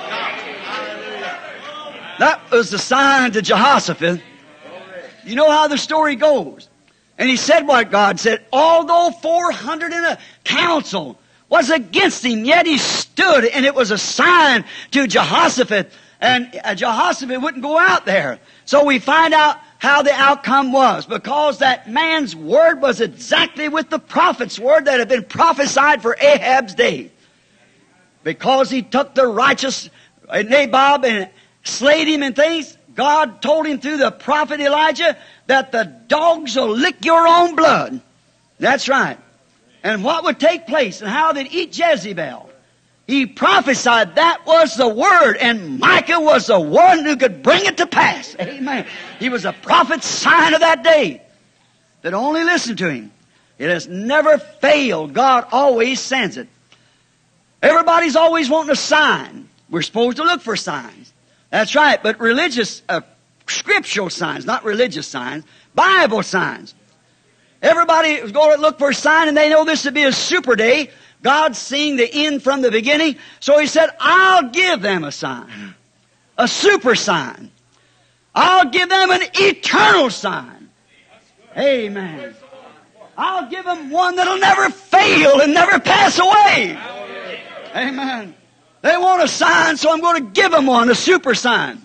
That was the sign to Jehoshaphat. You know how the story goes. And he said what God said. Although four hundred in a council was against him, yet he stood, and it was a sign to Jehoshaphat. And Jehoshaphat wouldn't go out there. So we find out how the outcome was. Because that man's word was exactly with the prophet's word that had been prophesied for Ahab's day. Because he took the righteous Nabob and slayed him and things, God told him through the prophet Elijah that the dogs will lick your own blood. That's right. And what would take place and how they'd eat Jezebel. He prophesied that was the word, and Micah was the one who could bring it to pass. Amen. He was a prophet's sign of that day. That only listen to him. It has never failed. God always sends it. Everybody's always wanting a sign. We're supposed to look for signs. That's right, but religious, uh, scriptural signs, not religious signs, Bible signs. Everybody is going to look for a sign, and they know this to be a super day. God's seeing the end from the beginning, so He said, I'll give them a sign, a super sign. I'll give them an eternal sign. Amen. I'll give them one that'll never fail and never pass away. Amen. They want a sign, so I'm going to give them one, a super sign.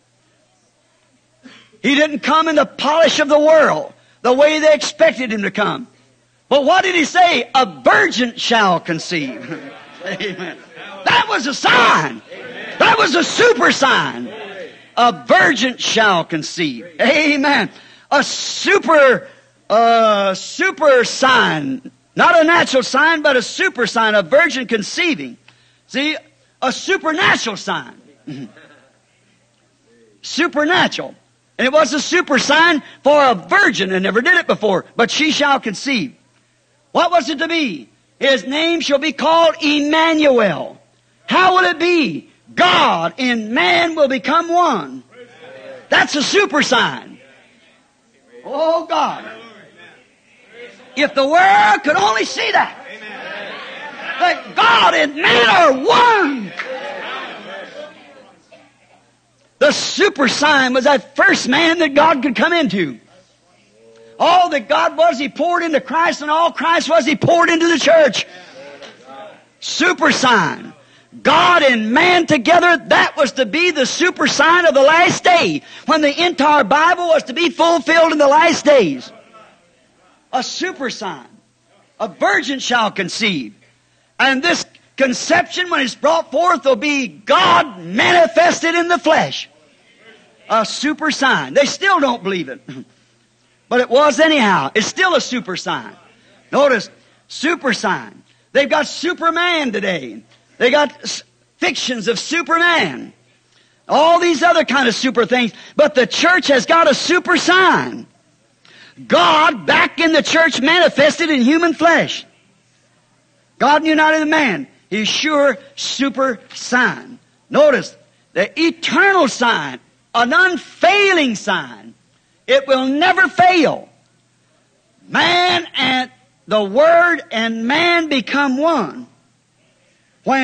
He didn't come in the polish of the world, the way they expected Him to come. But what did He say? A virgin shall conceive. Amen. That was a sign. That was a super sign. A virgin shall conceive. Amen. A super, uh, super sign. Not a natural sign, but a super sign. A virgin conceiving. See? A supernatural sign. Supernatural. And it was a super sign for a virgin that never did it before. But she shall conceive. What was it to be? His name shall be called Emmanuel. How will it be? God and man will become one. That's a super sign. Oh God. If the world could only see that. That God and man are one. The super sign was that first man that God could come into. All that God was, He poured into Christ, and all Christ was, He poured into the church. Super sign. God and man together, that was to be the super sign of the last day, when the entire Bible was to be fulfilled in the last days. A super sign. A virgin shall conceive. And this conception, when it's brought forth, will be God manifested in the flesh. A super sign. They still don't believe it. But it was anyhow. It's still a super sign. Notice, super sign. They've got Superman today. They got fictions of Superman. All these other kind of super things. But the church has got a super sign. God back in the church manifested in human flesh. God united in man. His sure super sign. Notice, the eternal sign. An unfailing sign. It will never fail. Man and the Word and man become one. When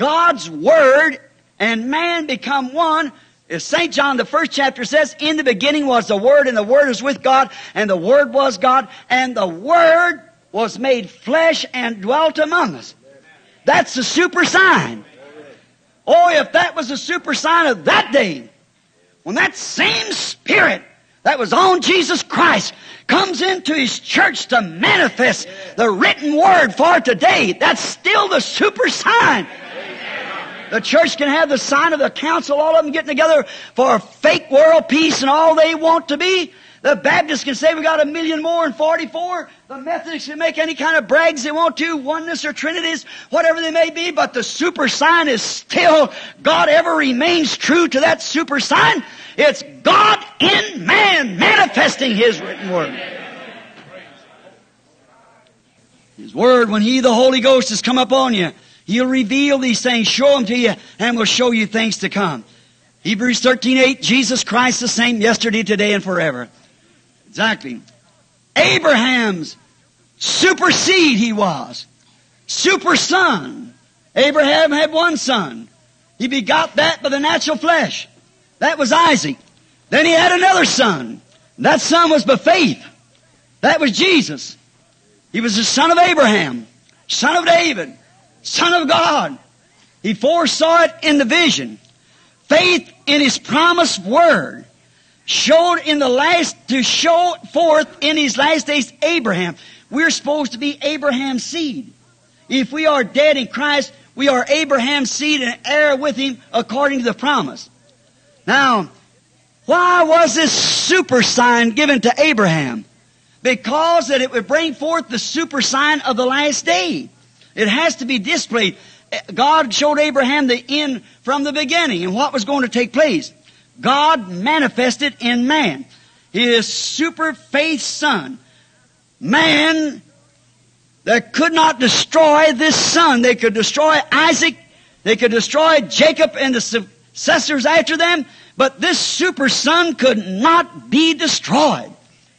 God's Word and man become one. As Saint John, the first chapter says, in the beginning was the Word, and the Word was with God, and the Word was God, and the Word was made flesh and dwelt among us. That's the super sign. Oh, if that was the super sign of that day, when that same Spirit that was on Jesus Christ comes into His church to manifest the written Word for today, that's still the super sign. The church can have the sign of the council, all of them getting together for fake world peace and all they want to be. The Baptists can say we got a million more in forty-four. The Methodists can make any kind of brags they want to, oneness or trinities, whatever they may be, but the super sign is still, God ever remains true to that super sign. It's God in man manifesting His written Word. His Word, when He, the Holy Ghost, has come upon you, He'll reveal these things, show them to you, and will show you things to come. Hebrews thirteen eight, Jesus Christ the same yesterday, today, and forever. Exactly. Abraham's super seed he was. Super son. Abraham had one son. He begot that by the natural flesh. That was Isaac. Then he had another son. That son was by faith. That was Jesus. He was the son of Abraham, son of David, son of God. He foresaw it in the vision. Faith in His promised Word showed in the last, to show forth in His last days Abraham. We're supposed to be Abraham's seed. If we are dead in Christ, we are Abraham's seed and heir with Him according to the promise. Now, why was this super sign given to Abraham? Because that it would bring forth the super sign of the last day. It has to be displayed. God showed Abraham the end from the beginning and what was going to take place. God manifested in man, His super faith son. Man that could not destroy this son. They could destroy Isaac. They could destroy Jacob and the successors after them. But this super son could not be destroyed.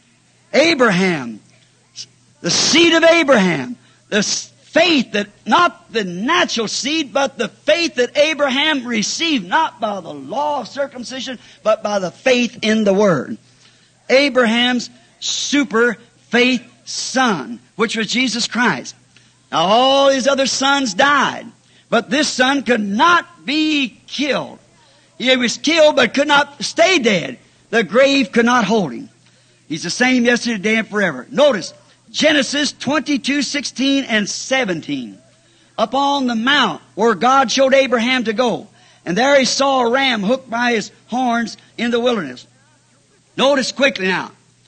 Abraham, the seed of Abraham, the faith that, not the natural seed, but the faith that Abraham received, not by the law of circumcision, but by the faith in the Word. Abraham's super faith son, which was Jesus Christ. Now all his other sons died, but this son could not be killed. He was killed, but could not stay dead. The grave could not hold him. He's the same yesterday, today, and forever. Notice, Genesis twenty-two, sixteen and seventeen. Up on the mount where God showed Abraham to go. And there he saw a ram hooked by his horns in the wilderness. Notice quickly now.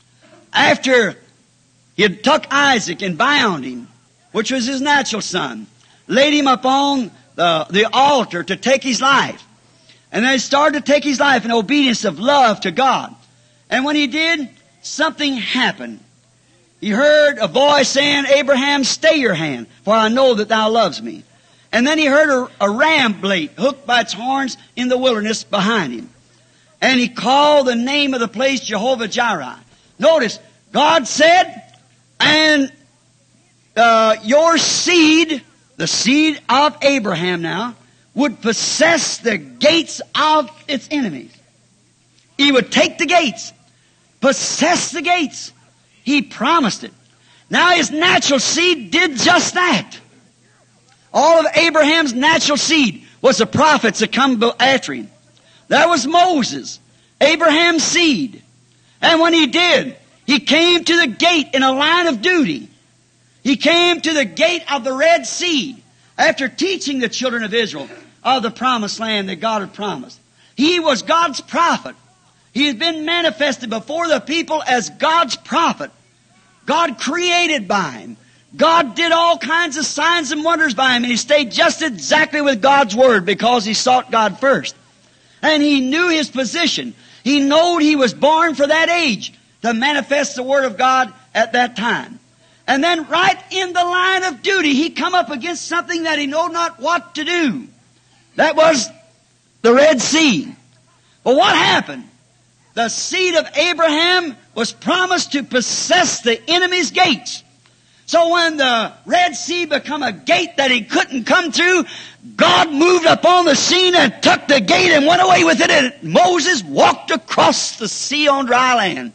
After he had took Isaac and bound him, which was his natural son, laid him upon the, the altar to take his life. And then he started to take his life in obedience of love to God. And when he did, something happened. He heard a voice saying, Abraham, stay your hand, for I know that thou loves me. And then he heard a, a ram bleat hooked by its horns in the wilderness behind him. And he called the name of the place Jehovah Jireh. Notice, God said, and uh, your seed, the seed of Abraham now, would possess the gates of its enemies. He would take the gates, possess the gates. He promised it. Now his natural seed did just that. All of Abraham's natural seed was the prophets that come after him. That was Moses, Abraham's seed. And when he did, he came to the gate in a line of duty. He came to the gate of the Red Sea after teaching the children of Israel of the promised land that God had promised. He was God's prophet. He has been manifested before the people as God's prophet. God created by him. God did all kinds of signs and wonders by him, and he stayed just exactly with God's Word because he sought God first. And he knew his position. He knew he was born for that age to manifest the Word of God at that time. And then right in the line of duty, he come up against something that he knew not what to do. That was the Red Sea. But what happened? The seed of Abraham was promised to possess the enemy's gates. So when the Red Sea become a gate that he couldn't come through, God moved up on the scene and took the gate and went away with it, and Moses walked across the sea on dry land.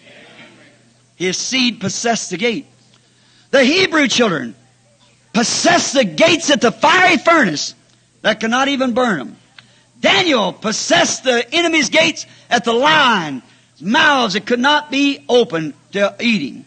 His seed possessed the gate. The Hebrew children possessed the gates at the fiery furnace that could not even burn them. Daniel possessed the enemy's gates at the lion's mouths that could not be opened to eating.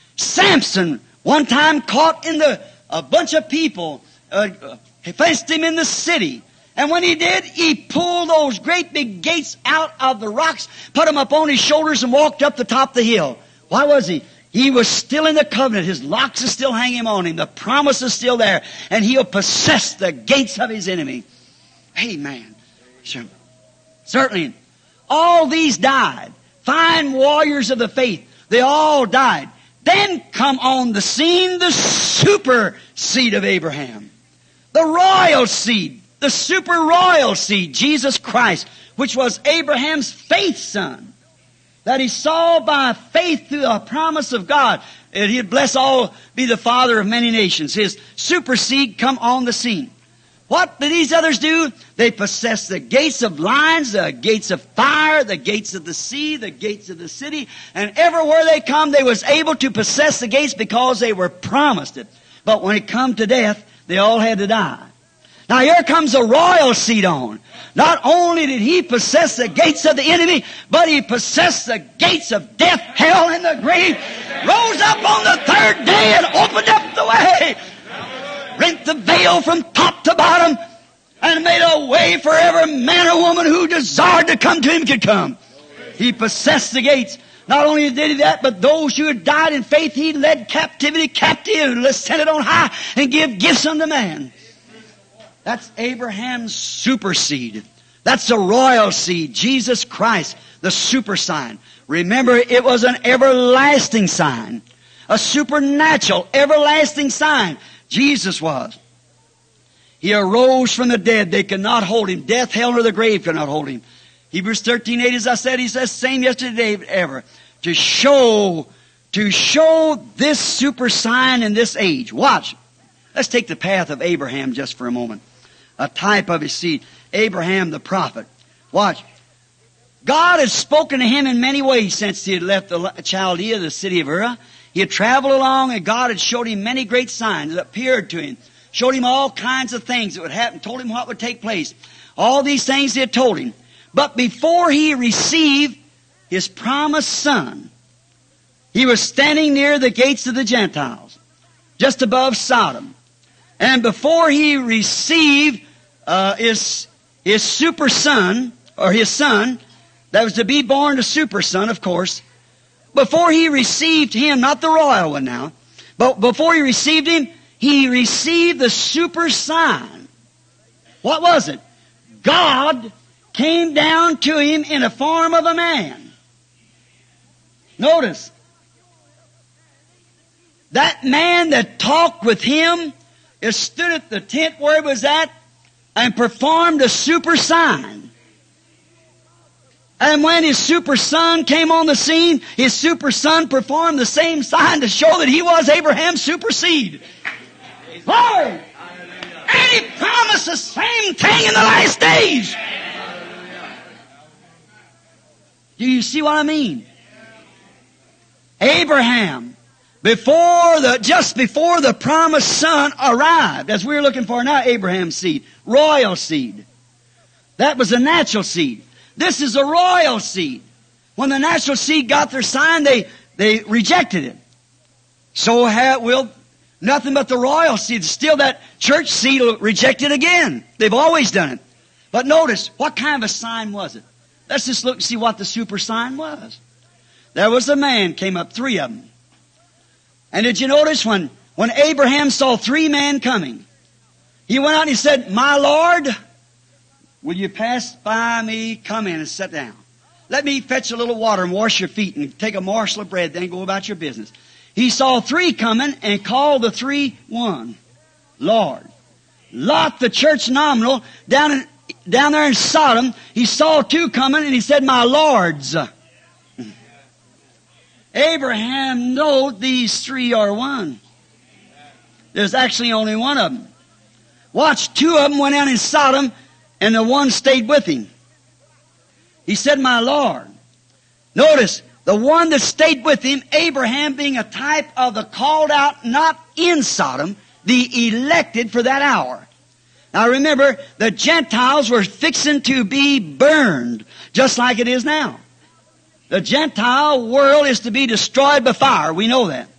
Samson one time caught in the a bunch of people, uh, he faced him in the city. And when he did, he pulled those great big gates out of the rocks, put them up on his shoulders, and walked up the top of the hill. Why was he? He was still in the covenant. His locks are still hanging on him. The promise is still there. And he'll possess the gates of his enemy. Amen. Sure. Certainly. All these died. Fine warriors of the faith. They all died. Then come on the scene the super seed of Abraham. The royal seed. The super royal seed, Jesus Christ, which was Abraham's faith son, that he saw by faith through the promise of God, that he'd bless all, be the father of many nations. His super seed come on the scene. What did these others do? They possessed the gates of lions, the gates of fire, the gates of the sea, the gates of the city, and everywhere they come, they was able to possess the gates because they were promised it. But when it come to death, they all had to die. Now here comes a royal seed on. Not only did he possess the gates of the enemy, but he possessed the gates of death, hell, and the grave. Rose up on the third day and opened up the way. Rent the veil from top to bottom and made a way for every man or woman who desired to come to him could come. He possessed the gates. Not only did he that, but those who had died in faith, he led captivity captive and ascended on high and give gifts unto man. That's Abraham's super seed. That's the royal seed, Jesus Christ, the super sign. Remember, it was an everlasting sign. A supernatural, everlasting sign. Jesus was. He arose from the dead. They could not hold him. Death, hell, or the grave could not hold him. Hebrews thirteen eight, as I said, he says, same yesterday, ever. To show, to show this super sign in this age. Watch. Let's take the path of Abraham just for a moment. A type of his seed. Abraham the prophet. Watch. God had spoken to him in many ways since he had left the Chaldea, the city of Ur. He had traveled along, and God had showed him many great signs that appeared to him. Showed him all kinds of things that would happen. Told him what would take place. All these things he had told him. But before he received his promised son, he was standing near the gates of the Gentiles, just above Sodom. And before he received uh, his, his super son, or his son, that was to be born a super son, of course, before he received him, not the royal one now, but before he received him, he received the super sign. What was it? God came down to him in the form of a man. Notice, that man that talked with him is stood at the tent where he was at and performed a super sign. And when his super son came on the scene, his super son performed the same sign to show that he was Abraham's super seed. Glory! And he promised the same thing in the last days. Do you see what I mean? Abraham, before the, just before the promised son arrived, as we're looking for now, Abraham's seed, royal seed. That was a natural seed. This is a royal seed. When the natural seed got their sign, they, they rejected it. So have, will nothing but the royal seed. Still that church seed will reject it again. They've always done it. But notice, what kind of a sign was it? Let's just look and see what the super sign was. There was a man, came up, three of them. And did you notice when, when Abraham saw three men coming, he went out and he said, "My Lord, will you pass by me? Come in and sit down. Let me fetch a little water and wash your feet and take a morsel of bread, then go about your business." He saw three coming and called the three one. Lord. Lot, the church nominal, down in, down there in Sodom, he saw two coming and he said, "My Lords." Abraham knowed these three are one. There's actually only one of them. Watch, two of them went out in Sodom, and the one stayed with him. He said, my Lord. Notice, the one that stayed with him, Abraham being a type of the called out, not in Sodom, the elected for that hour. Now remember, the Gentiles were fixing to be burned, just like it is now. The Gentile world is to be destroyed by fire. We know that.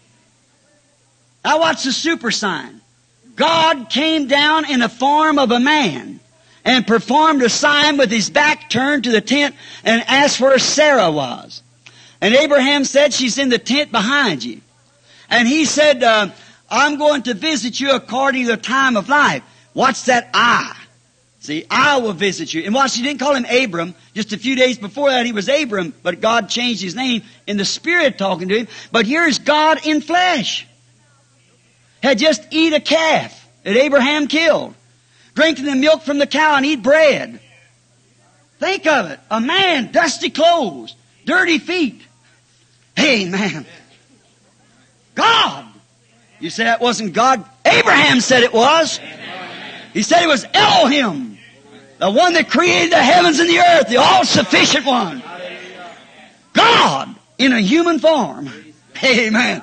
Now watch the super sign. God came down in the form of a man and performed a sign with his back turned to the tent and asked where Sarah was. And Abraham said, she's in the tent behind you. And he said, uh, I'm going to visit you according to the time of life. Watch that I. See, I will visit you. And watch, he didn't call him Abram. Just a few days before that, he was Abram. But God changed his name in the Spirit talking to him. But here's God in flesh. Had just eat a calf that Abraham killed. Drink the milk from the cow and eat bread. Think of it. A man, dusty clothes, dirty feet. Amen. God. You say that wasn't God? Abraham said it was. He said it was Elohim, the one that created the heavens and the earth, the all-sufficient one. God in a human form. Amen.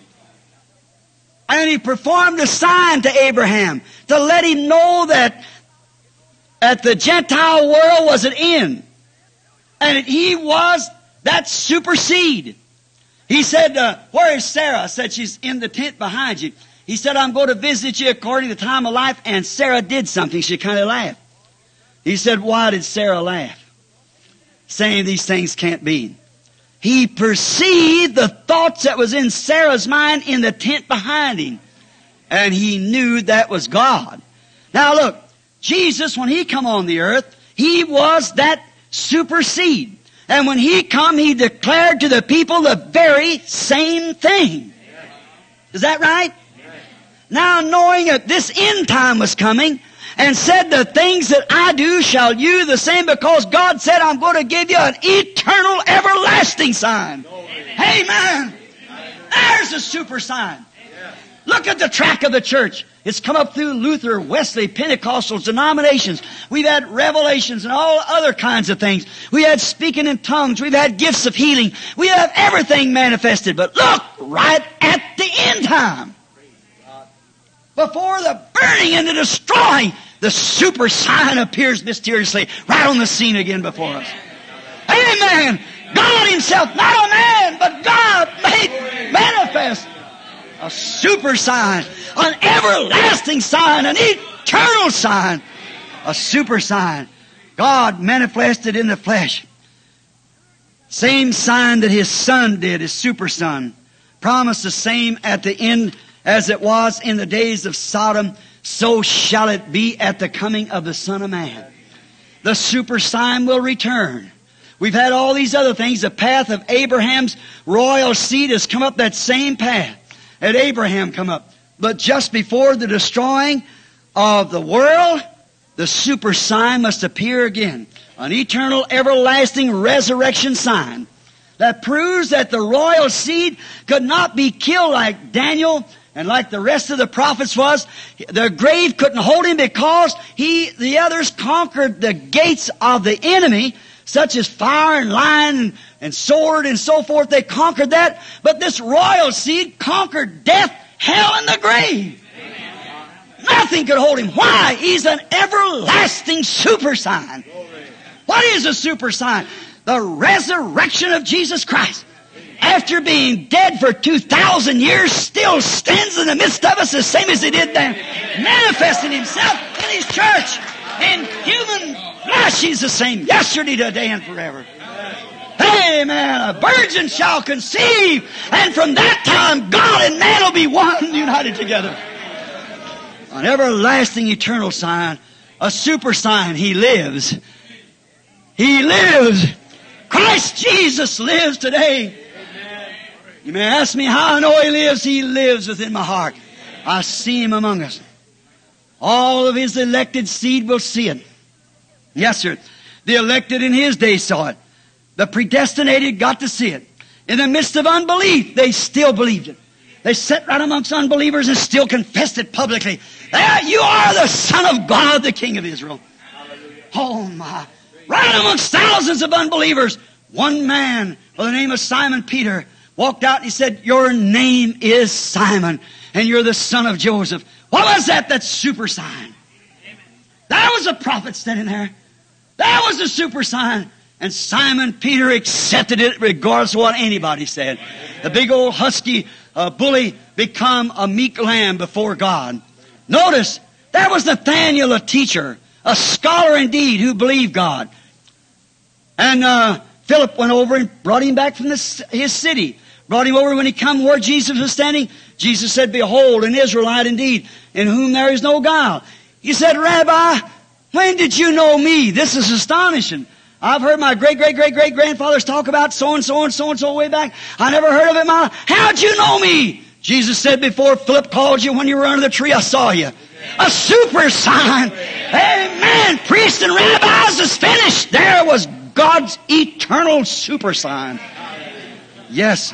And he performed a sign to Abraham to let him know that at the Gentile world was an end. And he was that super seed. He said, uh, where is Sarah? I said, she's in the tent behind you. He said, I'm going to visit you according to the time of life. And Sarah did something. She kind of laughed. He said, why did Sarah laugh? Saying these things can't be. He perceived the thoughts that was in Sarah's mind in the tent behind him. And he knew that was God. Now look, Jesus, when he come on the earth, he was that super seed. And when he come, he declared to the people the very same thing. Is that right? Now knowing that this end time was coming, and said, the things that I do shall you the same, because God said, I'm going to give you an eternal, everlasting sign. Amen. There's a super sign. Look at the track of the church. It's come up through Luther, Wesley, Pentecostal denominations. We've had revelations and all other kinds of things. We had speaking in tongues. We've had gifts of healing. We have everything manifested. But look, right at the end time, before the burning and the destroying, the super sign appears mysteriously right on the scene again before us. Amen. God himself, not a man, but God made manifest. A super sign, an everlasting sign, an eternal sign, a super sign. God manifested in the flesh. Same sign that his son did, his super son. Promised the same at the end as it was in the days of Sodom, so shall it be at the coming of the Son of Man. The super sign will return. We've had all these other things. The path of Abraham's royal seed has come up that same path that Abraham come up. But just before the destroying of the world, the super sign must appear again. An eternal, everlasting resurrection sign that proves that the royal seed could not be killed like Daniel and like the rest of the prophets was. The grave couldn't hold him because he, the others conquered the gates of the enemy, such as fire and lion and, and sword and so forth. They conquered that. But this royal seed conquered death, hell, and the grave. Amen. Nothing could hold him. Why? He's an everlasting super sign. What is a super sign? The resurrection of Jesus Christ. After being dead for two thousand years, still stands in the midst of us the same as he did then. Manifesting himself in his church. In human flesh, he's the same yesterday, today, and forever. Amen. A virgin shall conceive, and from that time God and man will be one, united together. An everlasting, eternal sign. A super sign. He lives. He lives. Christ Jesus lives today. You may ask me how I know He lives. He lives within my heart. I see Him among us. All of His elected seed will see it. Yes, sir. The elected in His day saw it. The predestinated got to see it. In the midst of unbelief, they still believed it. They sat right amongst unbelievers and still confessed it publicly. There you are, the Son of God, the King of Israel. Oh my. Right amongst thousands of unbelievers, one man by the name of Simon Peter walked out and he said, your name is Simon, and you're the son of Joseph. What was that? That super sign. That was a prophet standing there. That was a super sign. And Simon Peter accepted it regardless of what anybody said. The big old husky uh, bully become a meek lamb before God. Notice, that was Nathaniel, a teacher, a scholar indeed who believed God. And uh, Philip went over and brought him back from this, his city. Brought him over when he come where Jesus was standing. Jesus said, behold, an Israelite indeed, in whom there is no guile. He said, Rabbi, when did you know me? This is astonishing. I've heard my great-great-great-great-grandfathers talk about so-and-so and so-and-so way back. I never heard of it in my life. How'd you know me? Jesus said, before Philip called you when you were under the tree, I saw you. A super sign. Amen. Priests and rabbis is finished. There was God's eternal super sign. Yes.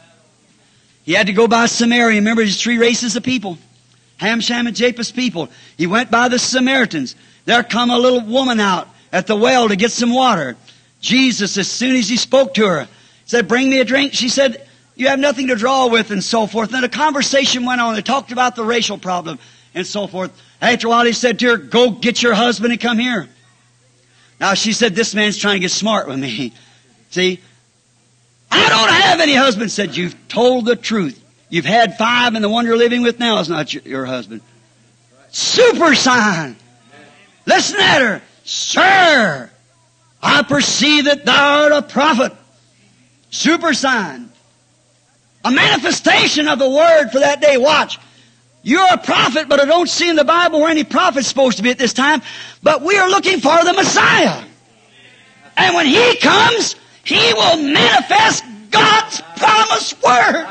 He had to go by Samaria. Remember, there's three races of people. Ham, Shem, and Japheth's people. He went by the Samaritans. There come a little woman out at the well to get some water. Jesus, as soon as he spoke to her, said, bring me a drink. She said, you have nothing to draw with, and so forth. And then a conversation went on. They talked about the racial problem and so forth. After a while, he said to her, go get your husband and come here. Now, she said, this man's trying to get smart with me. See? I don't have any husband. Said, you've told the truth. You've had five, and the one you're living with now is not your, your husband. Super sign. Listen at her. Sir, I perceive that thou art a prophet. Super sign. A manifestation of the word for that day. Watch. You're a prophet, but I don't see in the Bible where any prophet's supposed to be at this time. But we are looking for the Messiah. And when He comes, He will manifest God's promised word.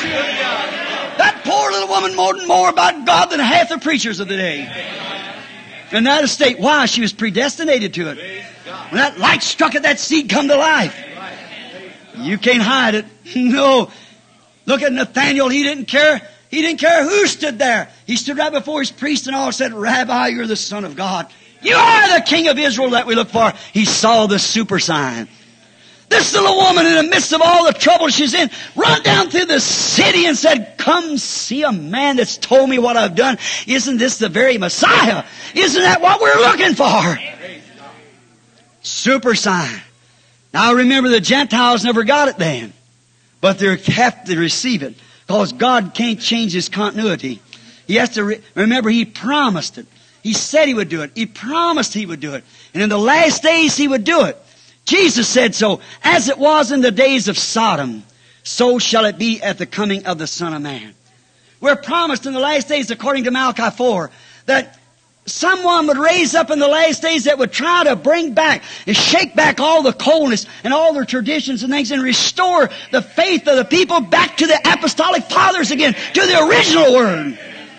That poor little woman knows more about God than half the preachers of the day. In that estate. Why? She was predestinated to it. When that light struck it, that seed come to life. You can't hide it. No. Look at Nathaniel. He didn't care. He didn't care who stood there. He stood right before his priest and all and said, Rabbi, you're the Son of God. You are the King of Israel that we look for. He saw the super sign. This little woman, in the midst of all the trouble she's in, run down through the city and said, come see a man that's told me what I've done. Isn't this the very Messiah? Isn't that what we're looking for? Super sign. Now remember, the Gentiles never got it then. But they have to receive it. Because God can't change His continuity. He has to re- remember He promised it. He said He would do it. He promised He would do it. And in the last days He would do it. Jesus said so. As it was in the days of Sodom, so shall it be at the coming of the Son of Man. We're promised in the last days, according to Malachi four, that someone would raise up in the last days that would try to bring back and shake back all the coldness and all their traditions and things and restore the faith of the people back to the apostolic fathers again, to the original word.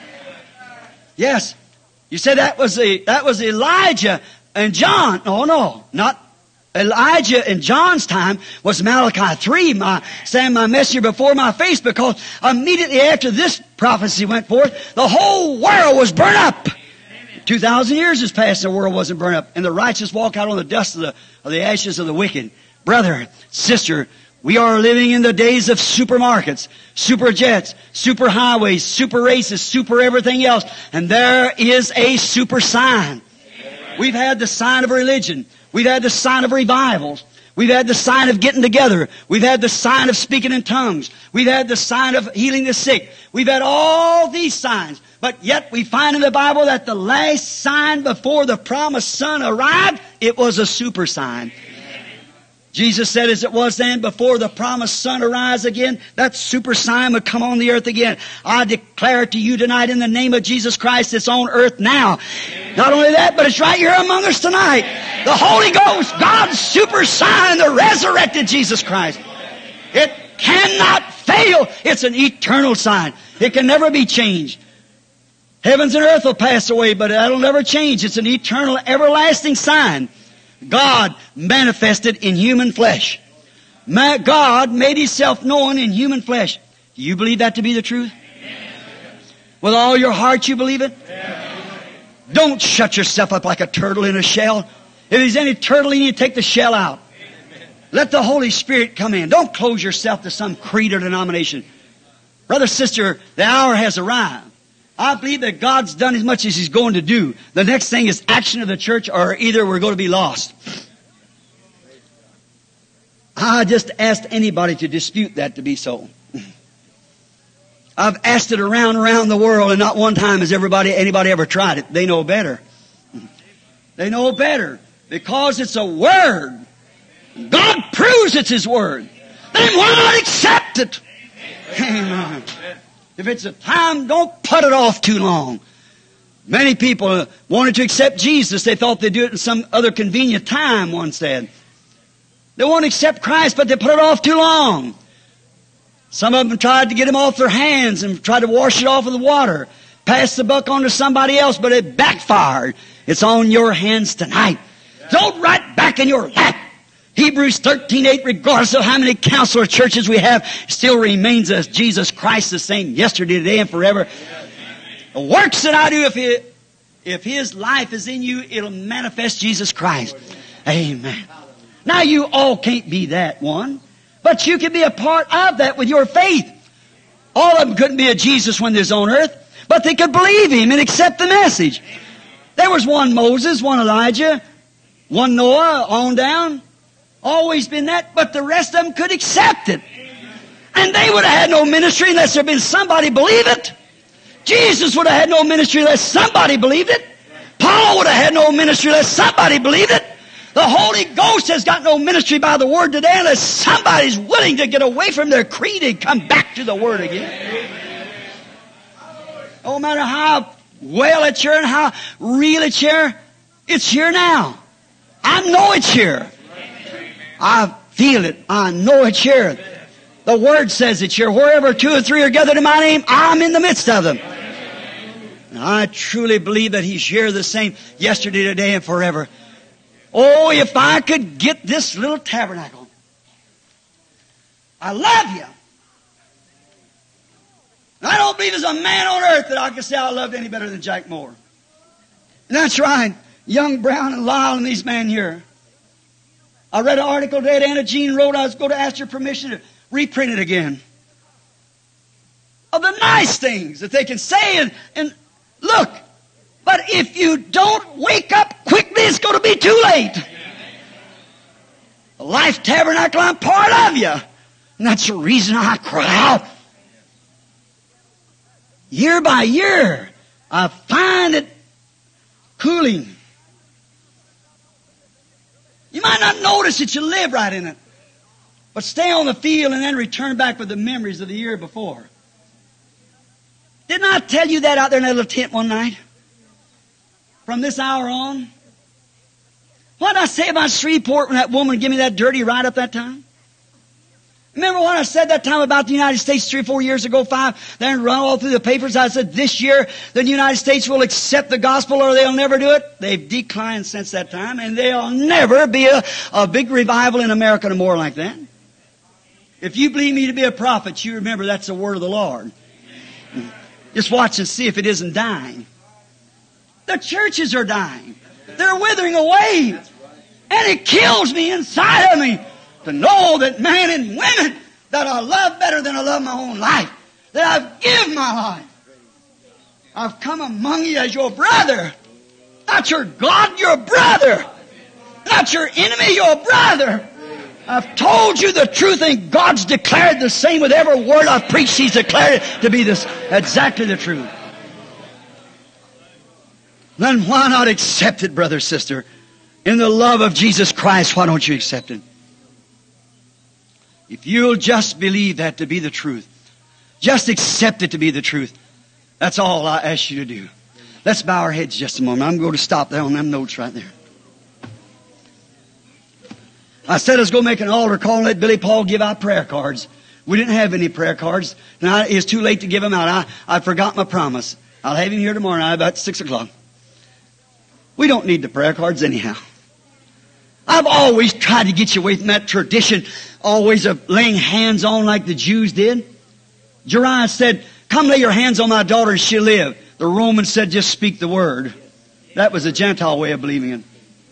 Yes. You said that was a, that was Elijah and John. No, no, not Elijah in John's time was Malachi three, my, saying my messenger before my face, because immediately after this prophecy went forth, the whole world was burnt up. Two thousand years has passed and the world wasn't burned up. And the righteous walk out on the dust of the, of the ashes of the wicked. Brother, sister, we are living in the days of supermarkets, super jets, super highways, super races, super everything else. And there is a super sign. We've had the sign of religion. We've had the sign of revivals. We've had the sign of getting together. We've had the sign of speaking in tongues. We've had the sign of healing the sick. We've had all these signs. But yet we find in the Bible that the last sign before the promised Son arrived, it was a super sign. Jesus said, as it was then before the promised Son arrives again, that super sign would come on the earth again. I declare to you tonight in the name of Jesus Christ, it's on earth now. Not only that, but it's right here among us tonight. The Holy Ghost, God's super sign, the resurrected Jesus Christ. It cannot fail. It's an eternal sign. It can never be changed. Heavens and earth will pass away, but it'll never change. It's an eternal, everlasting sign. God manifested in human flesh. God made Himself known in human flesh. Do you believe that to be the truth? With all your heart you believe it? Don't shut yourself up like a turtle in a shell. If there's any turtle in you, take the shell out. Let the Holy Spirit come in. Don't close yourself to some creed or denomination. Brother, sister, the hour has arrived. I believe that God's done as much as He's going to do. The next thing is action of the church, or either we're going to be lost. I just asked anybody to dispute that to be so. I've asked it around around the world, and not one time has everybody anybody ever tried it. They know better. They know better because it's a word. God proves it's His word. Then why not accept it? Amen. If it's a time, don't put it off too long. Many people wanted to accept Jesus. They thought they'd do it in some other convenient time, one said. They want to accept Christ, but they put it off too long. Some of them tried to get Him off their hands and tried to wash it off with the water. Pass the buck on to somebody else, but it backfired. It's on your hands tonight. Don't right back in your lap. Hebrews thirteen eight, regardless of how many counselor churches we have, still remains us Jesus Christ the same yesterday, today, and forever. The works that I do, if, it, if His life is in you, it'll manifest Jesus Christ. Amen. Now you all can't be that one, but you can be a part of that with your faith. All of them couldn't be a Jesus when they're on earth, but they could believe Him and accept the message. There was one Moses, one Elijah, one Noah, on down. Always been that, but the rest of them could accept it. And they would have had no ministry unless there had been somebody believe it. Jesus would have had no ministry unless somebody believed it. Paul would have had no ministry unless somebody believed it. The Holy Ghost has got no ministry by the Word today unless somebody's willing to get away from their creed and come back to the Word again. No matter how well it's here and how real it's here, it's here now. I know it's here. I feel it. I know it's here. The Word says it's here. Wherever two or three are gathered in my name, I'm in the midst of them. And I truly believe that He's here the same yesterday, today, and forever. Oh, if I could get this little tabernacle. I love you. I don't believe there's a man on earth that I can say I loved any better than Jack Moore. And that's right. Young Brown and Lyle and these men here. I read an article that Anna Jean wrote. I was going to ask your permission to reprint it again. Of the nice things that they can say and, and look. But if you don't wake up quickly, it's going to be too late. The Life Tabernacle, I'm part of you. And that's the reason I cry out. Year by year, I find it cooling. You might not notice that you live right in it. But stay on the field and then return back with the memories of the year before. Didn't I tell you that out there in that little tent one night? From this hour on? What did I say about Shreveport when that woman gave me that dirty ride up that time? Remember what I said that time about the United States three or four years ago, five, then run all through the papers? I said this year the United States will accept the gospel or they'll never do it. They've declined since that time, and there'll never be a, a big revival in America no more like that. If you believe me to be a prophet, you remember that's the word of the Lord. Just watch and see if it isn't dying. The churches are dying. They're withering away. And it kills me inside of me to know that men and women that I love better than I love my own life, that I've given my life. I've come among you as your brother. Not your God, your brother. Not your enemy, your brother. I've told you the truth, and God's declared the same with every word I've preached. He's declared it to be this exactly the truth. Then why not accept it, brother, sister? In the love of Jesus Christ, why don't you accept it? If you'll just believe that to be the truth, just accept it to be the truth, that's all I ask you to do. Let's bow our heads just a moment. I'm going to stop there on them notes right there. I said I was going to make an altar call and let Billy Paul give out prayer cards. We didn't have any prayer cards. Now it's too late to give them out. I, I forgot my promise. I'll have him here tomorrow night about six o'clock. We don't need the prayer cards anyhow. I've always tried to get you away from that tradition, always of laying hands on like the Jews did. Jariah said, come lay your hands on my daughter and she'll live. The Roman said, just speak the word. That was a Gentile way of believing it.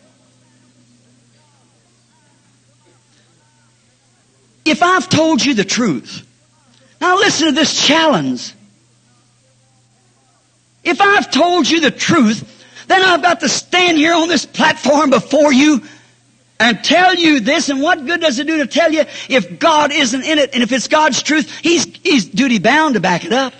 If I've told you the truth, now listen to this challenge. If I've told you the truth, then I've got to stand here on this platform before you and tell you this. And what good does it do to tell you if God isn't in it? And if it's God's truth, He's, he's duty bound to back it up.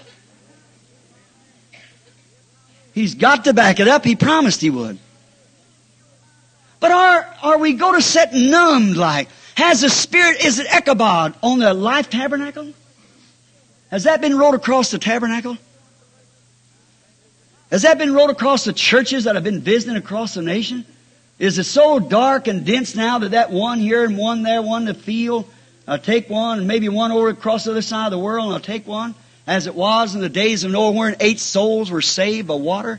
He's got to back it up. He promised He would. But are, are we going to sit numbed like? Has the Spirit, is it Ichabod on the Life Tabernacle? Has that been wrote across the tabernacle? Has that been wrote across the churches that have been visiting across the nation? Is it so dark and dense now that that one here and one there, one to feel, I'll take one, and maybe one over across the other side of the world, and I'll take one, as it was in the days of Noah, wherein eight souls were saved by water?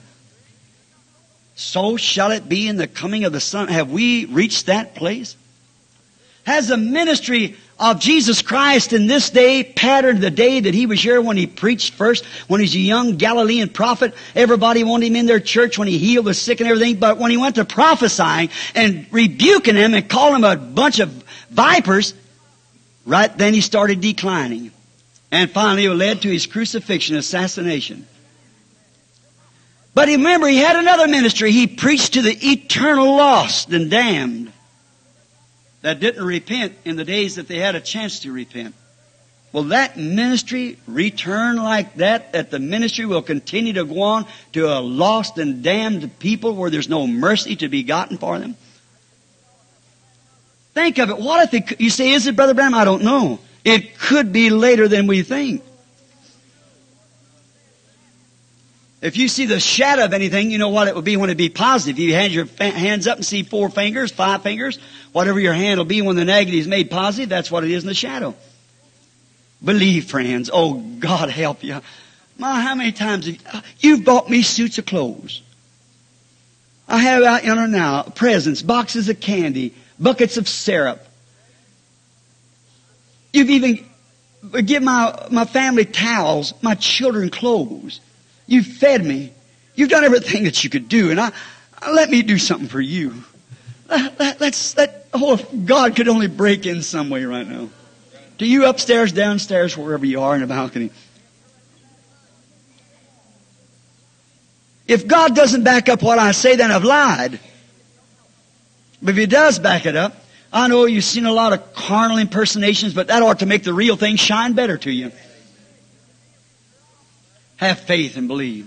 So shall it be in the coming of the Son. Have we reached that place? Has the ministry of Jesus Christ in this day patterned the day that He was here when He preached first, when He's a young Galilean prophet? Everybody wanted Him in their church when He healed the sick and everything. But when He went to prophesying and rebuking them and calling them a bunch of vipers, right then He started declining. And finally it led to His crucifixion, assassination. But remember, He had another ministry. He preached to the eternal lost and damned that didn't repent in the days that they had a chance to repent. Will that ministry return like that, that the ministry will continue to go on to a lost and damned people where there's no mercy to be gotten for them? Think of it. What if it, you say, is it, Brother Branham? I don't know. It could be later than we think. If you see the shadow of anything, you know what it would be when it be positive. You hand your fa- hands up and see four fingers, five fingers, whatever your hand will be when the negative is made positive, that's what it is in the shadow. Believe, friends. Oh, God help you. My, how many times have you, you've bought me suits of clothes. I have out yonder now presents, boxes of candy, buckets of syrup. You've even given my, my family towels, my children clothes. You've fed me. You've done everything that you could do, and I, I let me do something for you. That, that, that's that. Oh, if God could only break in some way right now. To you upstairs, downstairs, wherever you are in the balcony. If God doesn't back up what I say, then I've lied. But if He does back it up, I know you've seen a lot of carnal impersonations, but that ought to make the real thing shine better to you. Have faith and believe.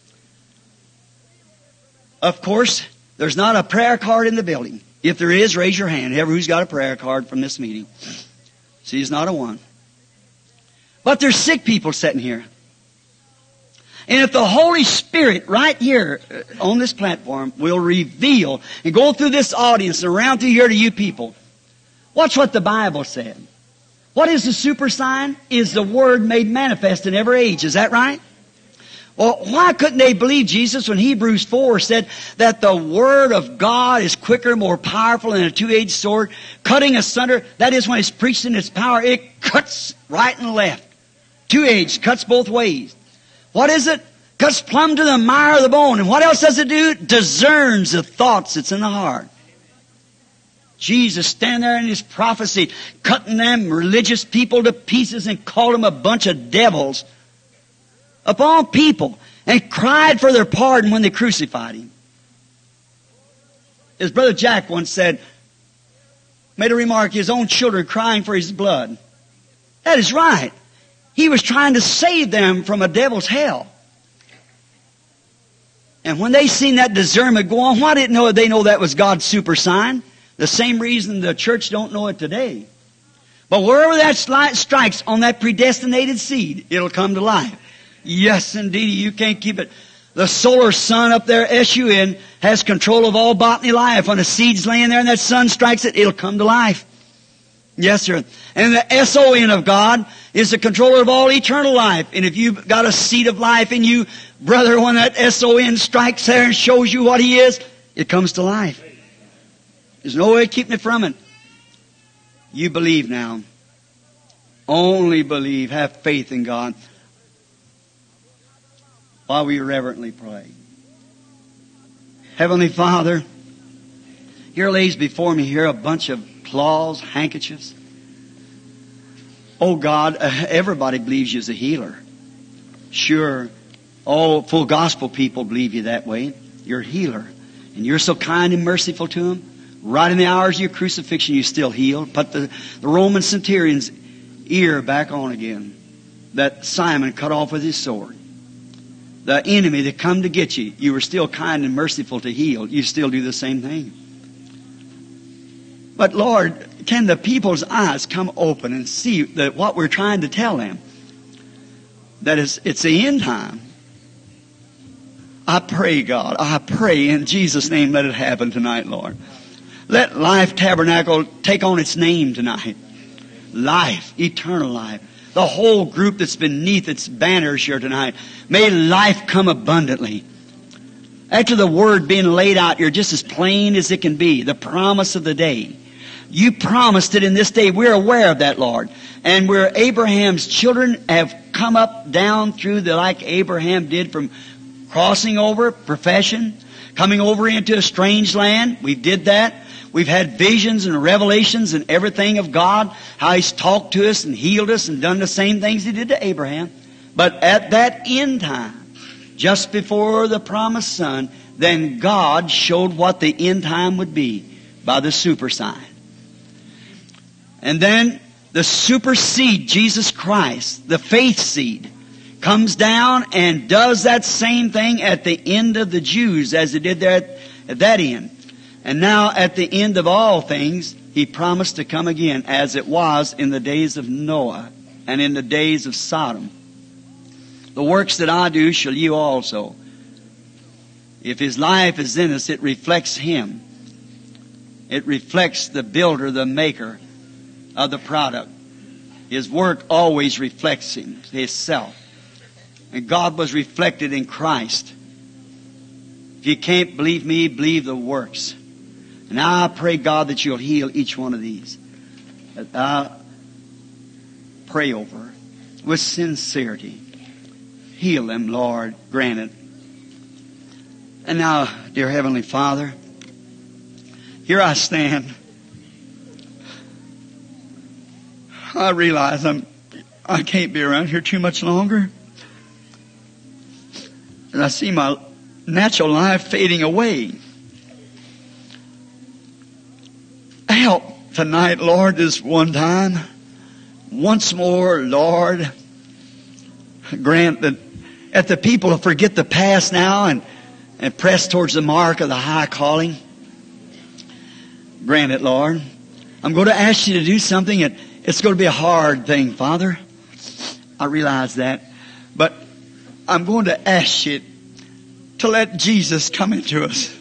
Of course, there's not a prayer card in the building. If there is, raise your hand. Whoever who's got a prayer card from this meeting. See, there's not a one. But there's sick people sitting here. And if the Holy Spirit right here on this platform will reveal and go through this audience and around through here to you people, watch what the Bible said. What is the super sign? Is the Word made manifest in every age. Is that right? Well, why couldn't they believe Jesus when Hebrews four said that the Word of God is quicker, more powerful than a two-edged sword, cutting asunder? That is, when it's preached in its power, it cuts right and left. Two-edged, cuts both ways. What is it? Cuts plumb to the mire of the bone. And what else does it do? Discerns the thoughts that's in the heart. Jesus standing there in His prophecy, cutting them religious people to pieces and called them a bunch of devils upon people, and cried for their pardon when they crucified Him. His brother Jack once said, made a remark, his own children crying for his blood. That is right. He was trying to save them from a devil's hell. And when they seen that discernment go on, why didn't know they know that was God's super sign? The same reason the church don't know it today. But wherever that strikes on that predestinated seed, it'll come to life. Yes, indeed, you can't keep it. The solar sun up there, S U N, has control of all botany life. When a seed's laying there and that sun strikes it, it'll come to life. Yes, sir. And the S O N of God is the controller of all eternal life. And if you've got a seed of life in you, brother, when that S O N strikes there and shows you what He is, it comes to life. There's no way of keeping it from it. You believe now. Only believe. Have faith in God. While we reverently pray. Heavenly Father, here lays before me here a bunch of claws, handkerchiefs. Oh God, uh, everybody believes you's a healer. Sure, all full gospel people believe you that way. You're a healer. And you're so kind and merciful to them. Right in the hours of your crucifixion, you still healed. Put the, the Roman centurion's ear back on again. That Simon cut off with his sword. The enemy that come to get you, you were still kind and merciful to heal. You still do the same thing. But Lord, can the people's eyes come open and see that what we're trying to tell them? That is, it's the end time. I pray, God, I pray in Jesus' name, let it happen tonight, Lord. Let Life Tabernacle take on its name tonight. Life, eternal life. The whole group that's beneath its banners here tonight. May life come abundantly. After the word being laid out here just as plain as it can be, the promise of the day. You promised it in this day. We're aware of that, Lord. And where Abraham's children have come up, down through the like Abraham did from crossing over, profession, coming over into a strange land. We did that. We've had visions and revelations and everything of God, how He's talked to us and healed us and done the same things He did to Abraham. But at that end time, just before the promised Son, then God showed what the end time would be by the super sign. And then the super seed, Jesus Christ, the faith seed, comes down and does that same thing at the end of the Jews as it did there at, at that end. And now at the end of all things, He promised to come again as it was in the days of Noah and in the days of Sodom. The works that I do shall you also. If His life is in us, it reflects Him. It reflects the builder, the maker of the product. His work always reflects Him, Himself. And God was reflected in Christ. If you can't believe me, believe the works. And I pray, God, that You'll heal each one of these. That I pray over with sincerity. Heal them, Lord. Grant it. And now, dear Heavenly Father, here I stand. I realize I'm, I can't be around here too much longer. And I see my natural life fading away. Help tonight, Lord, this one time. Once more, Lord, grant that if the people will forget the past now and, and press towards the mark of the high calling. Grant it, Lord. I'm going to ask You to do something that it's going to be a hard thing, Father. I realize that. But I'm going to ask You to let Jesus come into us.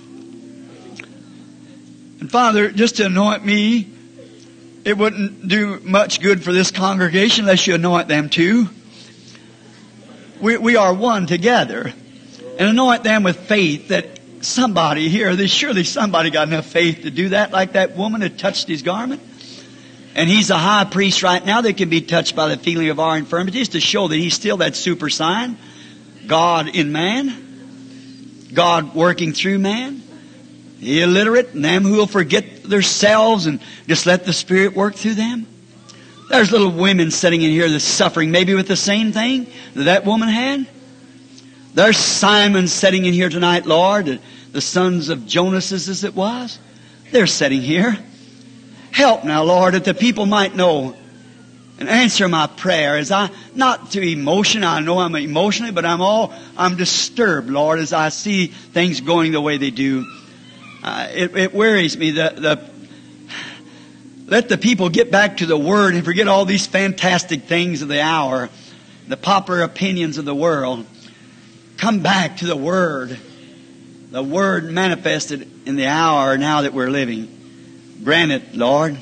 And Father, just to anoint me, it wouldn't do much good for this congregation unless You anoint them too. We, we are one together. And anoint them with faith that somebody here, there's surely somebody got enough faith to do that, like that woman that touched His garment. And He's a high priest right now that can be touched by the feeling of our infirmities to show that He's still that super sign. God in man. God working through man. The illiterate and them who will forget themselves and just let the Spirit work through them. There's little women sitting in here that's suffering maybe with the same thing that that woman had. There's Simon sitting in here tonight, Lord, the sons of Jonas as it was. They're sitting here. Help now, Lord, that the people might know and answer my prayer as I, not to emotion, I know I'm emotional, but I'm all, I'm disturbed, Lord, as I see things going the way they do. Uh, it, it worries me. The, the, let the people get back to the Word and forget all these fantastic things of the hour, the popular opinions of the world. Come back to the Word. The Word manifested in the hour now that we're living. Grant it, Lord.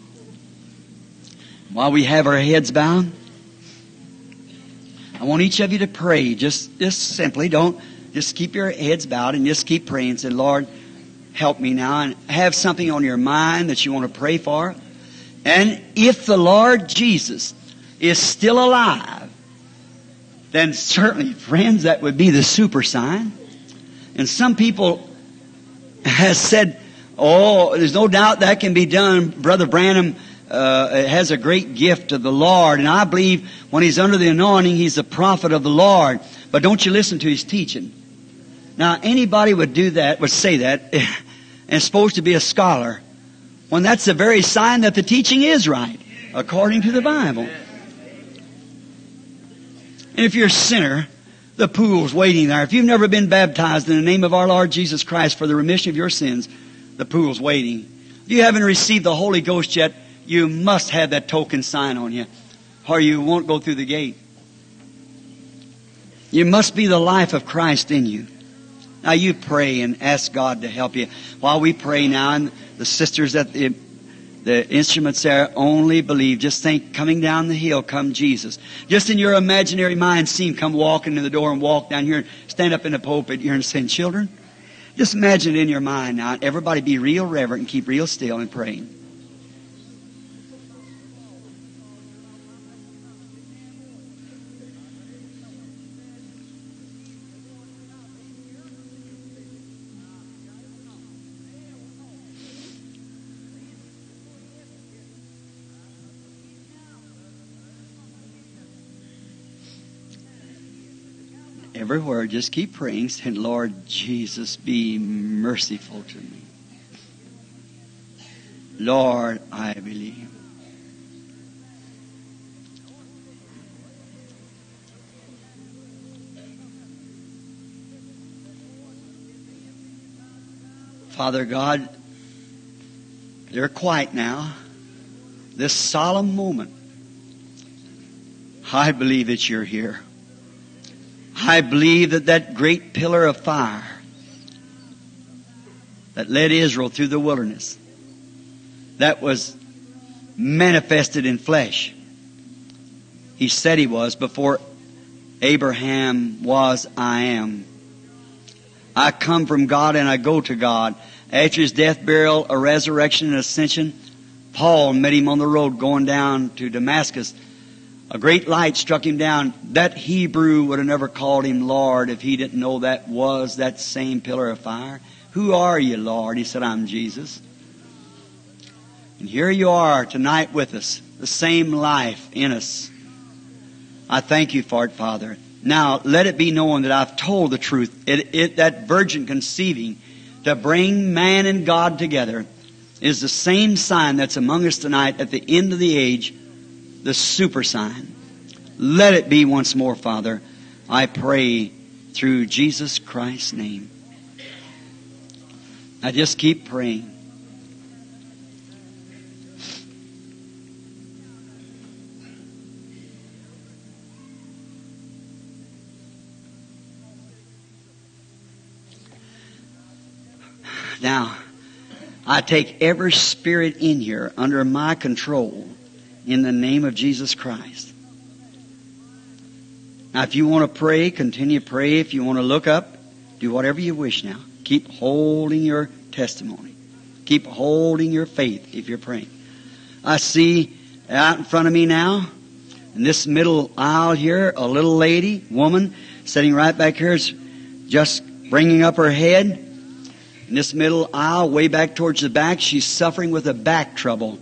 While we have our heads bowed, I want each of you to pray. Just, just simply don't, just keep your heads bowed and just keep praying. Say, Lord, help me now, and have something on your mind that you want to pray for. And if the Lord Jesus is still alive, then certainly, friends, that would be the super sign. And some people has said, oh, there's no doubt that can be done. Brother Branham uh, has a great gift of the Lord, and I believe when he's under the anointing, he's the prophet of the Lord. But don't you listen to his teaching. Now, anybody would do that, would say that, and is supposed to be a scholar, when that's the very sign that the teaching is right, according to the Bible. And if you're a sinner, the pool's waiting there. If you've never been baptized in the name of our Lord Jesus Christ for the remission of your sins, the pool's waiting. If you haven't received the Holy Ghost yet, you must have that token sign on you, or you won't go through the gate. You must be the life of Christ in you. Now you pray and ask God to help you. While we pray now, and the sisters at the The instruments there only believe. Just think, coming down the hill, come Jesus. Just in your imaginary mind, see Him come walking in the door and walk down here and stand up in the pulpit here and say, children, just imagine it in your mind now. Everybody be real reverent and keep real still and praying. Every word, just keep praying, saying, Lord Jesus, be merciful to me. Lord, I believe. Father God, they're quiet now. This solemn moment, I believe that you're here. I believe that that great pillar of fire that led Israel through the wilderness, that was manifested in flesh. He said He was before Abraham was, I am. I come from God and I go to God. After His death, burial, a resurrection, and ascension, Paul met Him on the road going down to Damascus. A great light struck him down. That Hebrew would have never called him Lord if he didn't know that was that same pillar of fire. Who are you, Lord? He said, I'm Jesus. And here you are tonight with us, the same life in us. I thank you for it, Father. Now, let it be known that I've told the truth. It, it, that virgin conceiving to bring man and God together is the same sign that's among us tonight at the end of the age, the super sign. Let it be once more, Father. I pray through Jesus Christ's name. I just keep praying. Now, I take every spirit in here under my control in the name of Jesus Christ. Now, if you want to pray, continue to pray. If you want to look up, do whatever you wish now. Keep holding your testimony. Keep holding your faith if you're praying. I see out in front of me now, in this middle aisle here, a little lady, woman, sitting right back here, is just bringing up her head. In this middle aisle, way back towards the back, she's suffering with a back trouble.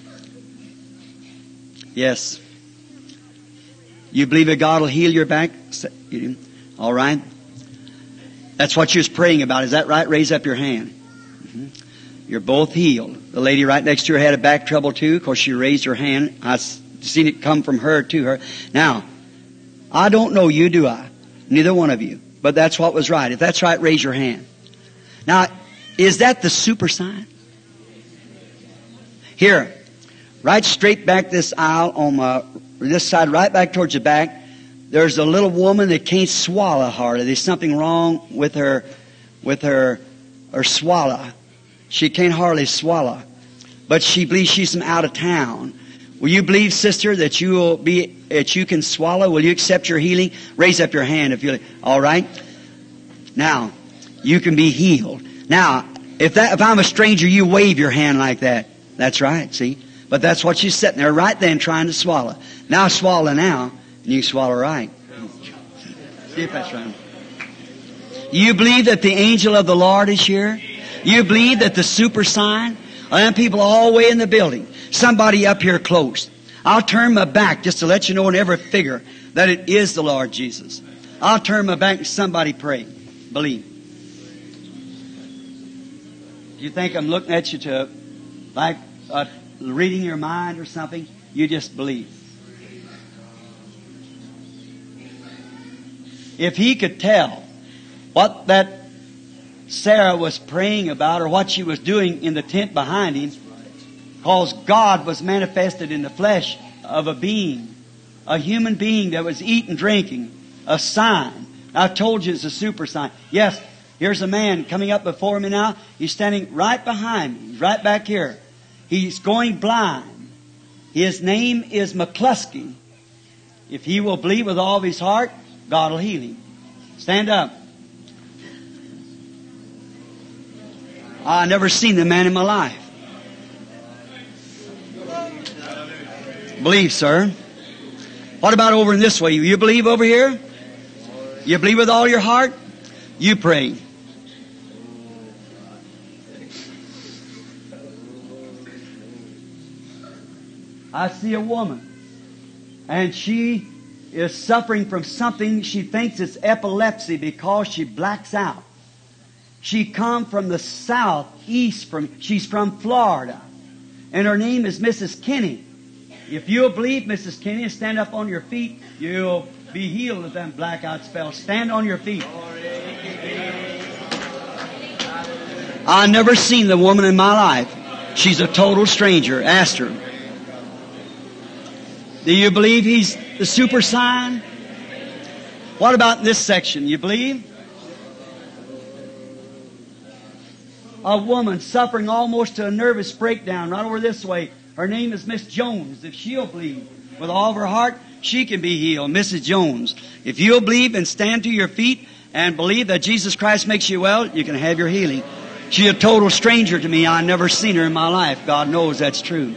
Yes. You believe that God will heal your back? All right. That's what she was praying about. Is that right? Raise up your hand. Mm-hmm. You're both healed. The lady right next to her had a back trouble too, because she raised her hand. I've seen it come from her to her. Now, I don't know you, do I? Neither one of you. But that's what was right. If that's right, raise your hand. Now, is that the super sign? Here, right straight back this aisle on my, this side, right back towards the back, there's a little woman that can't swallow hardly. There's something wrong with her, with her, her swallow. She can't hardly swallow. But she believes she's from out of town. Will you believe, sister, that you will be, that you can swallow? Will you accept your healing? Raise up your hand if you, all right? Now, you can be healed. Now, if that, if I'm a stranger, you wave your hand like that. That's right, see? But that's what she's sitting there right then trying to swallow. Now swallow now, and you swallow right. See if that's right. You believe that the angel of the Lord is here? You believe that the super sign? And people all the way in the building. Somebody up here close. I'll turn my back just to let you know in every figure that it is the Lord Jesus. I'll turn my back and somebody pray. Believe. If you think I'm looking at you to, like, uh, reading your mind or something, you just believe. If he could tell what that Sarah was praying about or what she was doing in the tent behind him, because God was manifested in the flesh of a being, a human being that was eating, drinking, a sign. I told you it's a super sign. Yes, here's a man coming up before me now. He's standing right behind me. He's right back here. He's going blind. His name is McCluskey. If he will believe with all of his heart, God will heal him. Stand up. I never seen the man in my life. Believe, sir. What about over in this way? You believe over here? You believe with all your heart? You pray. I see a woman, and she is suffering from something. She thinks it's epilepsy because she blacks out. She come from the southeast. From she's from Florida, and her name is Missus Kinney. If you'll believe, Missus Kinney, and stand up on your feet, you'll be healed of them blackout spells. Stand on your feet. I've never seen the woman in my life. She's a total stranger. Ask her. Do you believe he's the super sign? What about this section? You believe? A woman suffering almost to a nervous breakdown right over this way. Her name is Miss Jones. If she'll believe with all of her heart, she can be healed. Missus Jones. If you'll believe and stand to your feet and believe that Jesus Christ makes you well, you can have your healing. She's a total stranger to me. I've never seen her in my life. God knows that's true.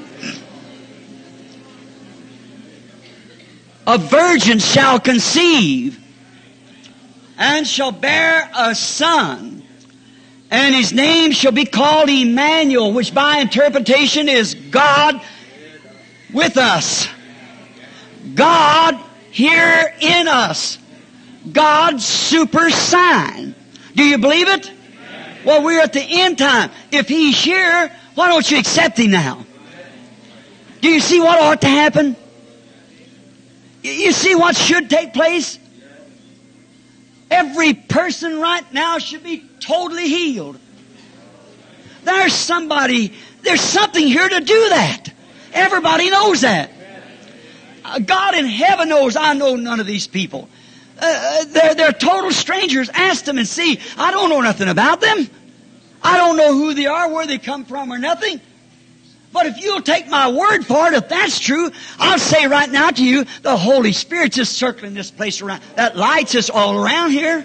A virgin shall conceive and shall bear a son, and his name shall be called Emmanuel, which by interpretation is God with us. God here in us. God's super sign. Do you believe it? Well, we're at the end time. If he's here, why don't you accept him now? Do you see what ought to happen? You see what should take place? Every person right now should be totally healed. There's somebody, there's something here to do that. Everybody knows that. God in heaven knows I know none of these people. Uh, they're, they're total strangers. Ask them and see. I don't know nothing about them. I don't know who they are, where they come from, or nothing. But if you'll take my word for it, if that's true, I'll say right now to you, the Holy Spirit's just circling this place around. That light's just all around here.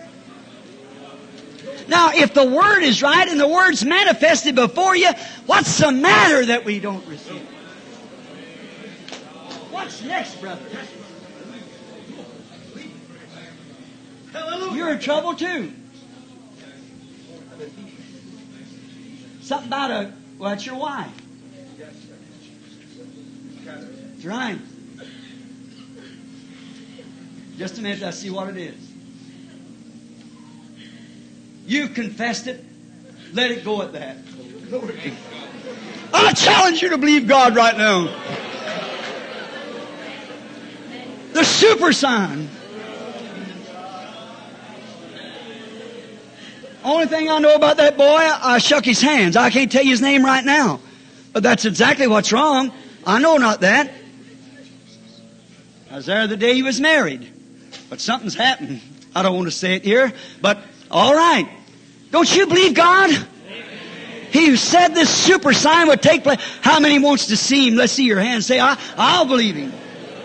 Now, if the Word is right and the Word's manifested before you, what's the matter that we don't receive it? What's next, brother? You're in trouble too. Something about a, well, that's your wife. That's right. Just a minute, I see what it is. You've confessed it. Let it go at that. I challenge you to believe God right now. The super sign. Only thing I know about that boy, I shook his hands. I can't tell you his name right now. But that's exactly what's wrong. I know not that. I was there the day he was married. But something's happened. I don't want to say it here, but all right. Don't you believe God? He who said this super sign would take place. How many wants to see him? Let's see your hand. Say, I, I'll believe him.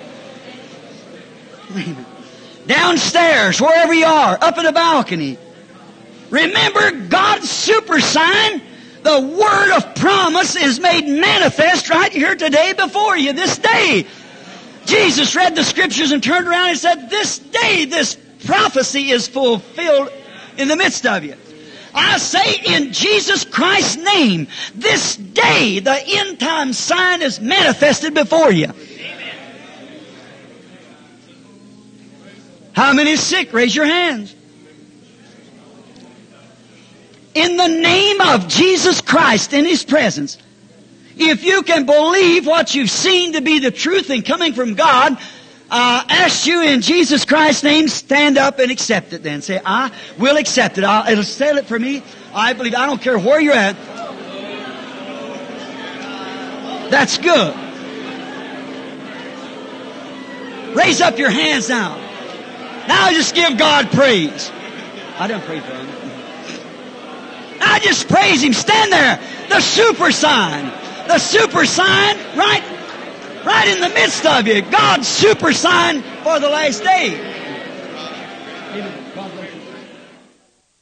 Downstairs, wherever you are, up in the balcony. Remember God's super sign. The word of promise is made manifest right here today before you, this day. Jesus read the Scriptures and turned around and said, this day this prophecy is fulfilled in the midst of you. I say in Jesus Christ's name, this day the end time sign is manifested before you. Amen. How many is sick? Raise your hands. In the name of Jesus Christ, in His presence, if you can believe what you've seen to be the truth and coming from God, uh, ask you in Jesus Christ's name, stand up and accept it then. Say, I will accept it. I'll, it'll settle it for me. I believe. I don't care where you're at. That's good. Raise up your hands now. Now just give God praise. I don't pray for Him. Now just praise Him. Stand there. The super sign. The super sign right, right in the midst of you. God's super sign for the last day.